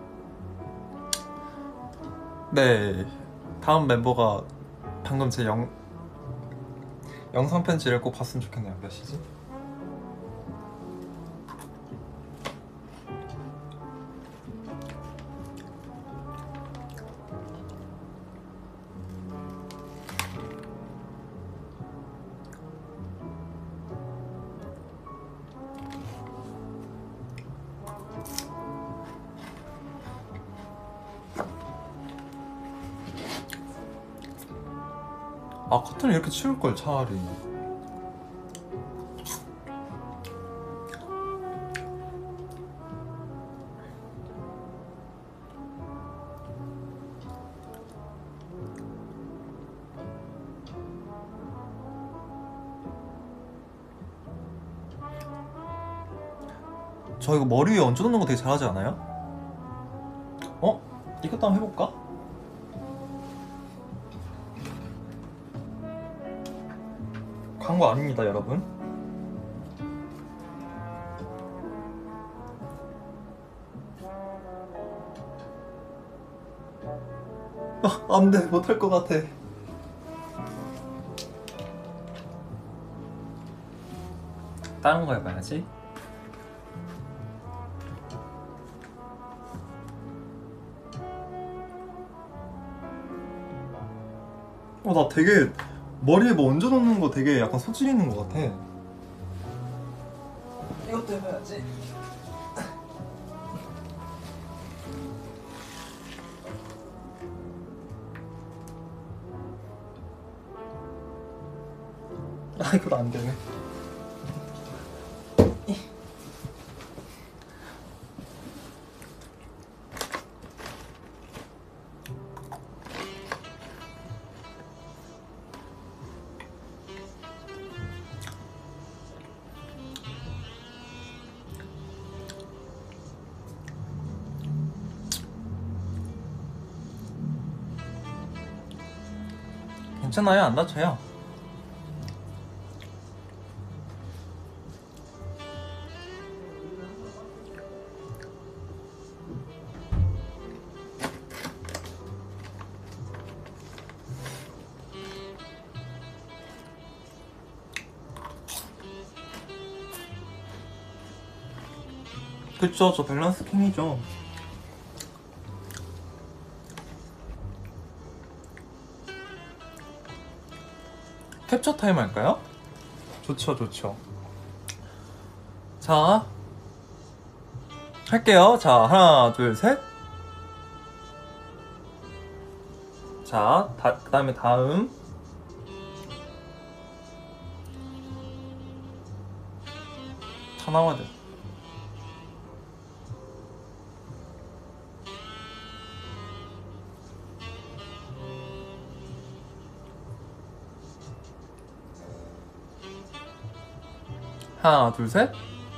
네, 다음 멤버가 방금 제 영, 영상 편지를 꼭 봤으면 좋겠네요. 몇 시지? 아 커튼을 이렇게 치울걸 차라리. 저 이거 머리 위에 얹어놓는 거 되게 잘하지 않아요? 어? 이것도 한번 해볼까? 광고 아닙니다 여러분. 아, 안돼 못할 것 같아. 다른 거 해봐야지. 어, 나 되게 머리에 뭐 얹어놓는 거 되게 약간 소질 있는 것 같아. 이것도 해봐야지. 아, 이거 안 되네. 괜찮아요, 안 다쳐요. 그쵸, 저 밸런스 킹이죠. 캡처 타임 할까요? 좋죠, 좋죠. 자, 할게요. 자, 하나, 둘, 셋. 자, 다, 그 다음에 다음. 다 나와야 돼. 하나, 둘, 셋.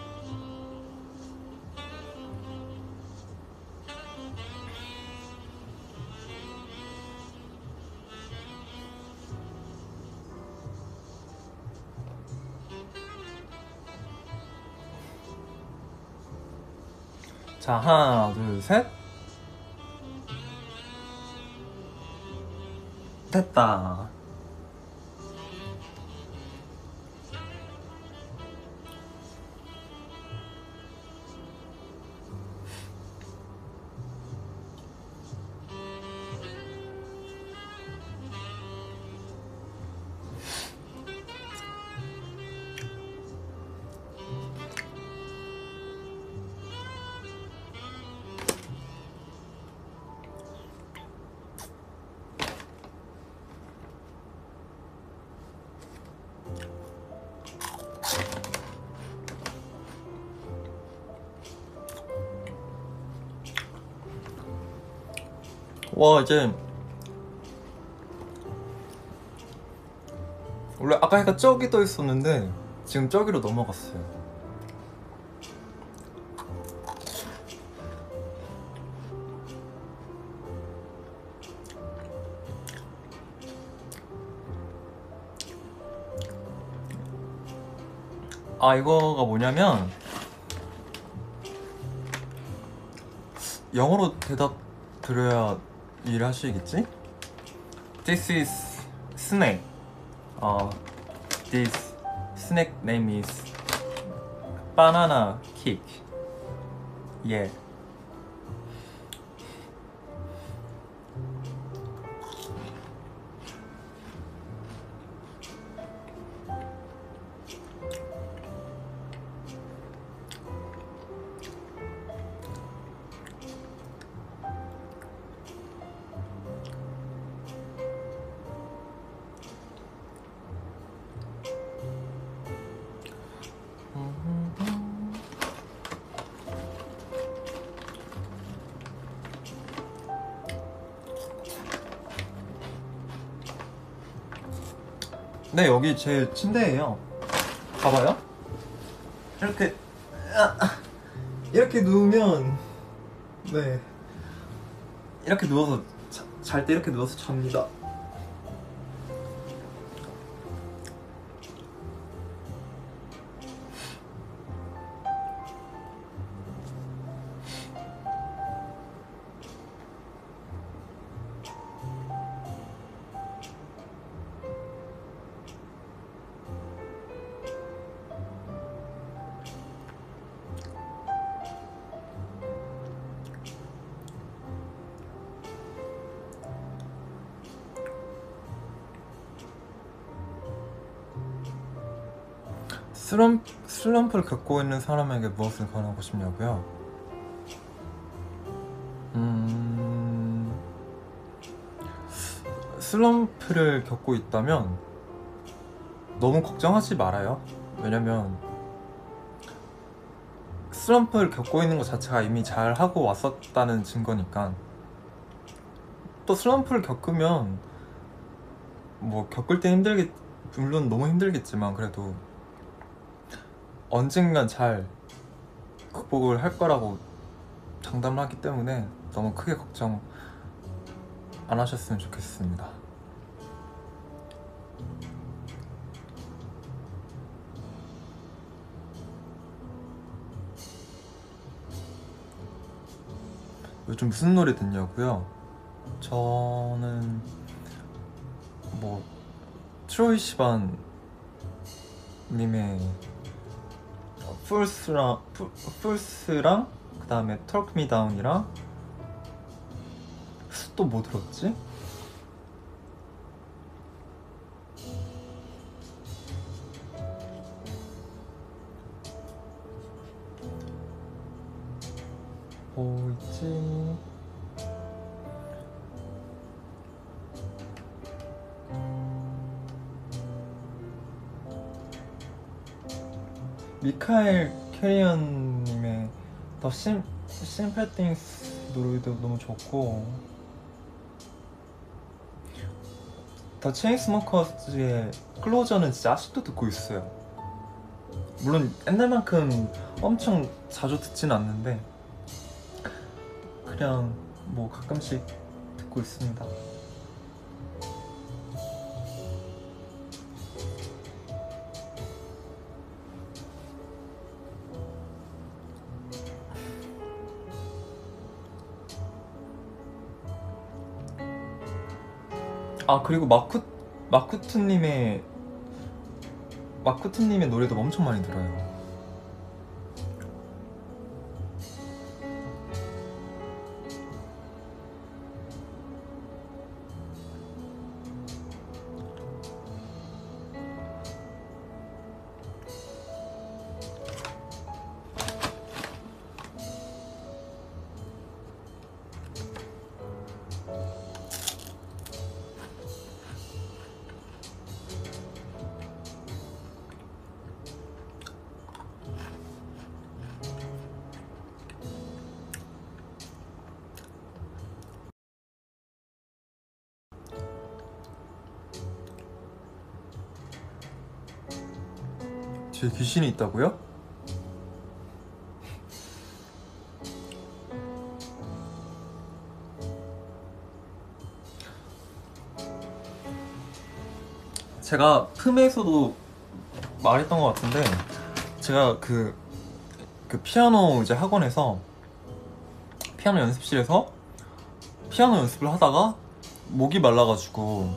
자, 하나, 둘, 셋. 됐다. 와, 이제 원래 아까 해가 저기 떠 있었는데 지금 저기로 넘어갔어요. 아, 이거가 뭐냐면 영어로 대답 드려야 이해를 하시겠지? This is snake. Uh, this snake name is Banana Kick. Yeah. 네, 여기 제 침대예요. 봐봐요. 이렇게 이렇게 누우면 네 이렇게 누워서 잘 때 이렇게 누워서 잡니다. 슬럼, 슬럼프를 겪고 있는 사람에게 무엇을 권하고 싶냐고요? 음... 슬럼프를 겪고 있다면 너무 걱정하지 말아요. 왜냐면 슬럼프를 겪고 있는 것 자체가 이미 잘 하고 왔었다는 증거니까. 또 슬럼프를 겪으면 뭐 겪을 때 힘들겠 물론 너무 힘들겠지만 그래도 언젠간 잘 극복을 할 거라고 장담을 하기 때문에 너무 크게 걱정 안 하셨으면 좋겠습니다. 요즘 무슨 노래 듣냐고요? 저는 뭐 트로이 시반 님의 풀스랑 풀스랑 그 다음에 털크 미 다운이랑 또 뭐 들었지? 뭐 있지? 미카엘 캐리언님의 더 심, 심플 띵스 노래도 너무 좋고 더 체인스모커즈의 클로저는 진짜 아직도 듣고 있어요. 물론 옛날만큼 엄청 자주 듣진 않는데 그냥 뭐 가끔씩 듣고 있습니다. 아 그리고 마쿠 마쿠트님의 마쿠트님의 노래도 엄청 많이 들어요. 뒤에 귀신이 있다고요? 제가 품에서도 말했던 것 같은데 제가 그, 그 피아노 이제 학원에서 피아노 연습실에서 피아노 연습을 하다가 목이 말라가지고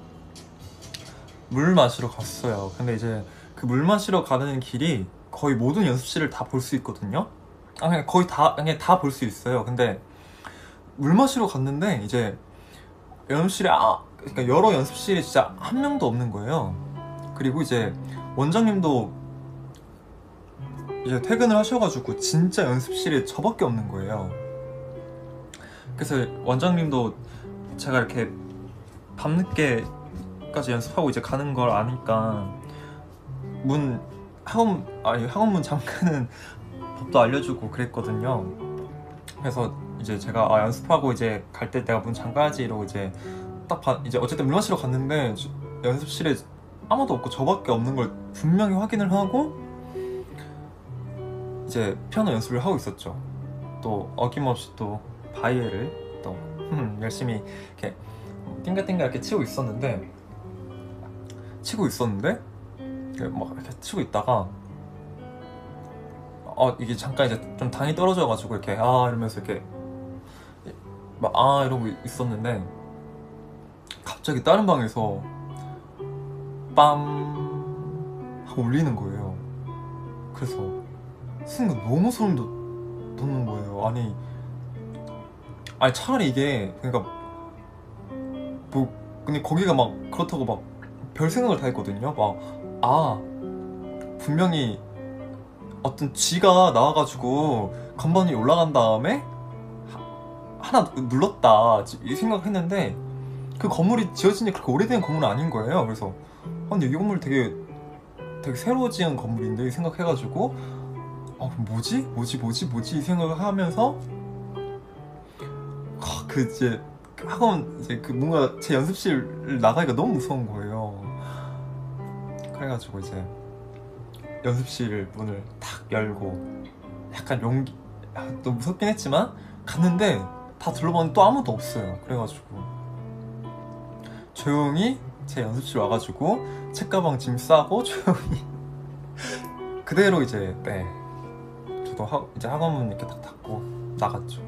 물 마시러 갔어요. 근데 이제 그 물 마시러 가는 길이 거의 모든 연습실을 다 볼 수 있거든요. 아 그냥 거의 다 그냥 다 볼 수 있어요. 근데 물 마시러 갔는데 이제 연습실에 아 그러니까 여러 연습실에 진짜 한 명도 없는 거예요. 그리고 이제 원장님도 이제 퇴근을 하셔가지고 진짜 연습실에 저밖에 없는 거예요. 그래서 원장님도 제가 이렇게 밤늦게까지 연습하고 이제 가는 걸 아니까 문 학원 아니 학원 문 잠그는 법도 알려주고 그랬거든요. 그래서 이제 제가 아, 연습하고 이제 갈 때 내가 문 잠가야지 이러고 이제 딱 봐, 이제 어쨌든 물 마시러 갔는데 연습실에 아무도 없고 저밖에 없는 걸 분명히 확인을 하고 이제 피아노 연습을 하고 있었죠. 또 어김없이 또 바이엘을 또 열심히 이렇게 띵가띵가 이렇게 치고 있었는데 치고 있었는데 막 이렇게 치고 있다가 어 이게 잠깐 이제 좀 당이 떨어져가지고 이렇게 아 이러면서 이렇게 막 아 이러고 있었는데 갑자기 다른 방에서 빰 하고 울리는 거예요. 그래서 순간 너무 소름 돋- 돋는 거예요. 아니 아니 차라리 이게 그러니까 뭐 근데 거기가 막 그렇다고 막 별 생각을 다 했거든요. 막 아 분명히 어떤 쥐가 나와가지고 건반 위에 올라간 다음에 하, 하나 눌렀다 이 생각을 했는데 그 건물이 지어진 지 그렇게 오래된 건물은 아닌 거예요. 그래서 아, 근데 이 건물 되게 되게 새로 지은 건물인데 이 생각해가지고 아 뭐지? 뭐지? 뭐지? 뭐지? 이 생각을 하면서 아, 그 이제 학원 이제 그 뭔가 제 연습실 나가기가 너무 무서운 거예요. 그래가지고 이제 연습실 문을 탁 열고 약간 용기 아, 또 무섭긴 했지만 갔는데 다 둘러봤는데 또 아무도 없어요. 그래가지고 조용히 제 연습실 와가지고 책가방 짐 싸고 조용히 그대로 이제 네 저도 하, 이제 학원 문 이렇게 딱 닫고 나갔죠.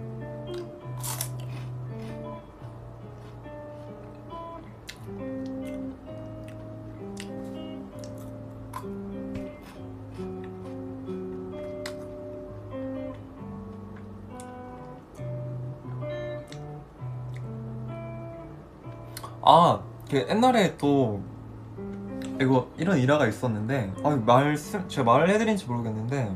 아, 그 옛날에 또 이거 이런 일화가 있었는데 아, 말씀 제가 말을 해드린지 모르겠는데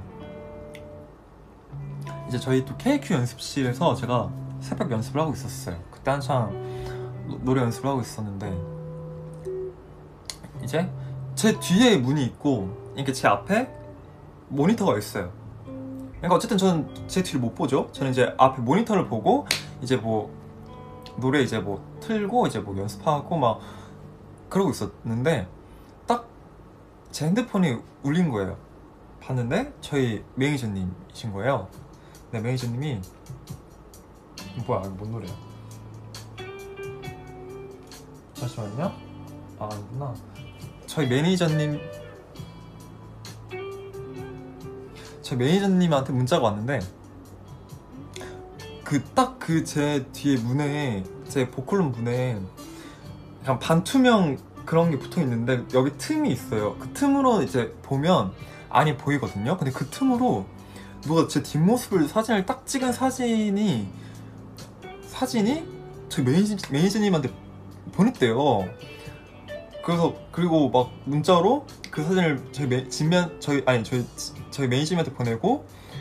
이제 저희 또 케이큐 연습실에서 제가 새벽 연습을 하고 있었어요. 그때 한창 노, 노래 연습을 하고 있었는데 이제 제 뒤에 문이 있고 이렇게 제 앞에 모니터가 있어요. 그러니까 어쨌든 저는 제 뒤를 못 보죠. 저는 이제 앞에 모니터를 보고 이제 뭐 노래 이제 뭐 틀고 이제 뭐 연습하고 막 그러고 있었는데 딱 제 핸드폰이 울린 거예요. 봤는데 저희 매니저님이신 거예요. 네, 매니저님이 뭐야 이거 뭔 노래야? 잠시만요. 아 아니구나. 저희 매니저님 저희 매니저님한테 문자가 왔는데 그 딱 그 제 뒤에 문에 제 보컬룸 문에 그냥 반투명 그런 게 붙어 있는데 여기 틈이 있어요. 그 틈으로 이제 보면 안이 보이거든요. 근데 그 틈으로 누가 제 뒷모습을 사진을 딱 찍은 사진이 사진이 저희 매니저, 매니저님한테 보냈대요. 그래서 그리고 막 문자로 그 사진을 저희 매, 진면 저희 아니 저희 저희 매니저님한테 보내고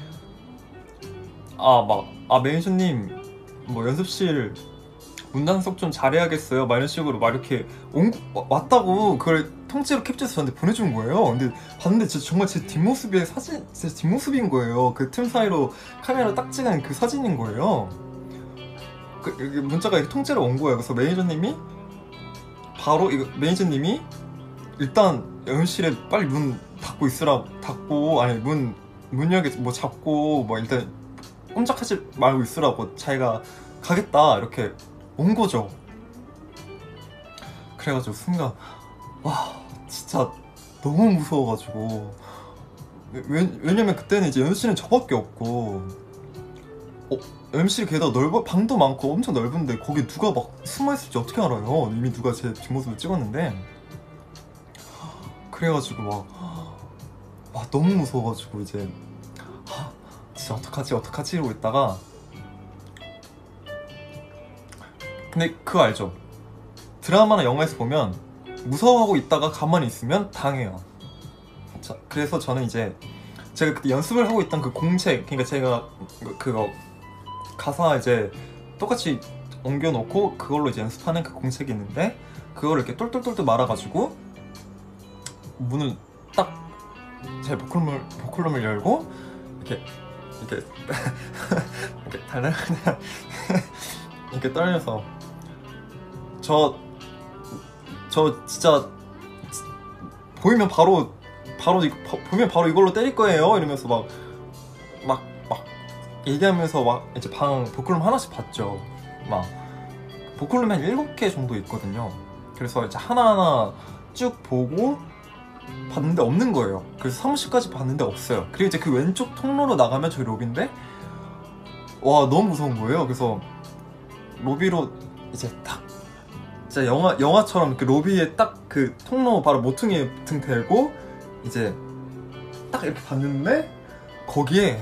아 막 아 매니저님 뭐 연습실 문단속 좀 잘해야겠어요 막 이런 식으로 막 이렇게 온, 왔다고 그걸 통째로 캡처해서 저한테 보내준 거예요. 근데 봤는데 진짜 정말 제 뒷모습의 사진 제 뒷모습인 거예요. 그 틈 사이로 카메라 딱 찍은 그 사진인 거예요. 그 문자가 이렇게 통째로 온 거예요. 그래서 매니저님이 바로 이거 매니저님이 일단 연습실에 빨리 문 닫고 있으라 닫고 아니 문 문역에 뭐 잡고 뭐 일단 꼼짝하지 말고 있으라고 자기가 가겠다 이렇게 온 거죠. 그래가지고 순간 와 진짜 너무 무서워가지고 왜, 왜냐면 그때는 이제 연습실은 저밖에 없고 어, 엠씨 게다가 넓어 방도 많고 엄청 넓은데 거기 누가 막 숨어있을지 어떻게 알아요? 이미 누가 제 뒷모습을 찍었는데 그래가지고 막, 와 너무 무서워가지고 이제 하, 진짜 어떡하지 어떡하지 이러고 있다가 근데 그거 알죠? 드라마나 영화에서 보면 무서워하고 있다가 가만히 있으면 당해요. 자, 그래서 저는 이제 제가 그때 연습을 하고 있던 그 공책 그러니까 제가 그거 가사 이제 똑같이 옮겨놓고 그걸로 이제 연습하는 그 공책이 있는데 그거를 이렇게 똘똘똘똘 말아가지고 문을 딱 제 보컬룸을, 보컬룸을 열고 이렇게 이렇게 이렇게 달달달 이렇게 떨면서 저 저 진짜 보이면 바로 바로 이, 보면 바로 이걸로 때릴 거예요 이러면서 막 얘기하면서 막 이제 방 보컬룸 하나씩 봤죠. 막 보컬룸이 한 일곱 개 정도 있거든요. 그래서 이제 하나하나 쭉 보고 봤는데 없는 거예요. 그래서 사무실까지 봤는데 없어요. 그리고 이제 그 왼쪽 통로로 나가면 저희 로비인데 와 너무 무서운 거예요. 그래서 로비로 이제 딱 진짜 영화, 영화처럼 그 로비에 딱 그 통로 바로 모퉁이에 등 대고 이제 딱 이렇게 봤는데 거기에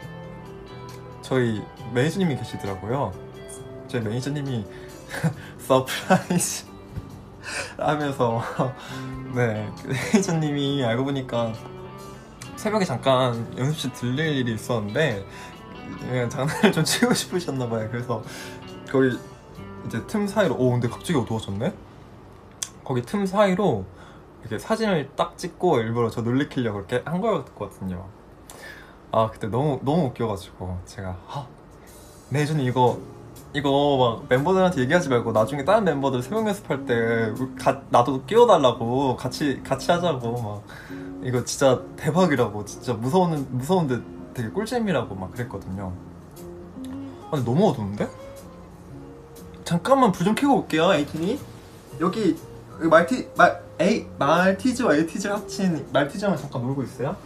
저희 매니저님이 계시더라고요. 저희 매니저님이 서프라이즈 하면서 네 매니저님이 알고 보니까 새벽에 잠깐 연습실 들릴 일이 있었는데 그냥 장난을 좀 치고 싶으셨나봐요. 그래서 거기 이제 틈 사이로 오 근데 갑자기 어두워졌네? 거기 틈 사이로 이렇게 사진을 딱 찍고 일부러 저 놀래키려고 이렇게 한 거였거든요. 아 그때 너무 너무 웃겨가지고 제가 아 매니저님 이거 이거 막 멤버들한테 얘기하지 말고 나중에 다른 멤버들 새벽 연습할 때 가, 나도 끼워달라고 같이 같이 하자고 막 이거 진짜 대박이라고 진짜 무서운 무서운데 되게 꿀잼이라고 막 그랬거든요. 아니 너무 어두운데? 잠깐만 불 좀 켜고 올게요. 에이틴이 여기 말티 말 에이 말티즈와 에이티즈를 합친 말티즈랑 잠깐 놀고 있어요.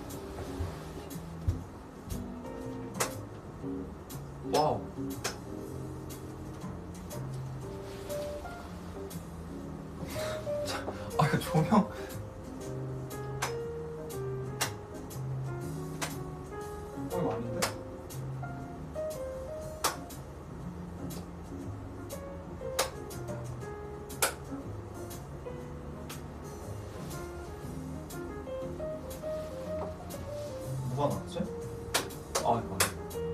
와우. 아 이거 조명 이거 아닌데? 뭐가 났지? 아 이거 아니야.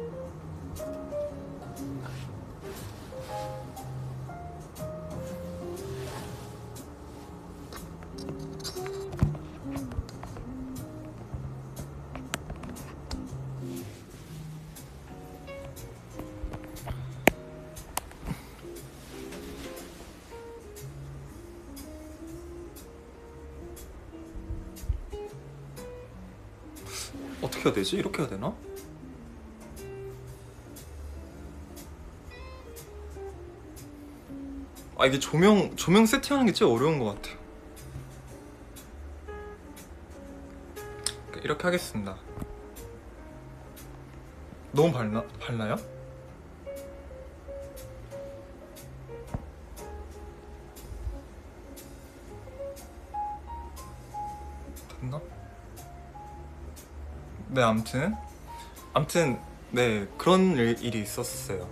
어떻게 해야 되지? 이렇게 해야 되나? 아 이게 조명 조명 세팅하는 게 제일 어려운 것 같아요. 이렇게 하겠습니다. 너무 밝나 밝나요? 됐나? 네 아무튼 아무튼 네 그런 일, 일이 있었어요.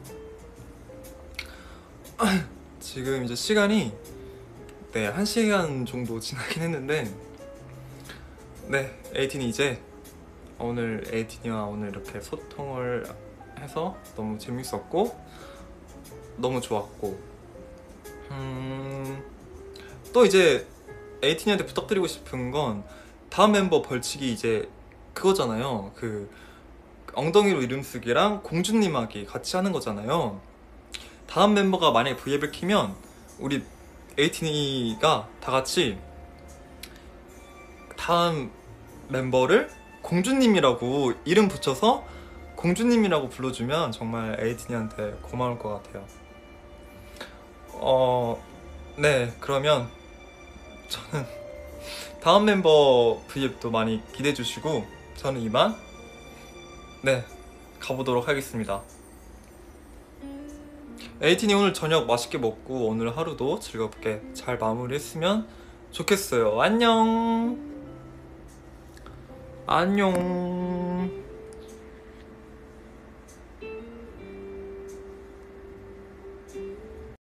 지금 이제 시간이 네 한 시간 정도 지나긴 했는데 네 에이틴이 이제 오늘 에이틴이와 오늘 이렇게 소통을 해서 너무 재밌었고 너무 좋았고 음, 또 이제 에이틴이한테 부탁드리고 싶은 건 다음 멤버 벌칙이 이제 그거잖아요. 그 엉덩이로 이름 쓰기랑 공주님 하기 같이 하는 거잖아요. 다음 멤버가 만약에 브이앱을 키면 우리 에이틴이가 다 같이 다음 멤버를 공주님이라고 이름 붙여서 공주님이라고 불러주면 정말 에이틴이한테 고마울 것 같아요. 어... 네 그러면 저는 다음 멤버 브이앱도 많이 기대해 주시고 저는 이만 네 가보도록 하겠습니다. 에이틴이 오늘 저녁 맛있게 먹고 오늘 하루도 즐겁게 잘 마무리했으면 좋겠어요. 안녕 안녕.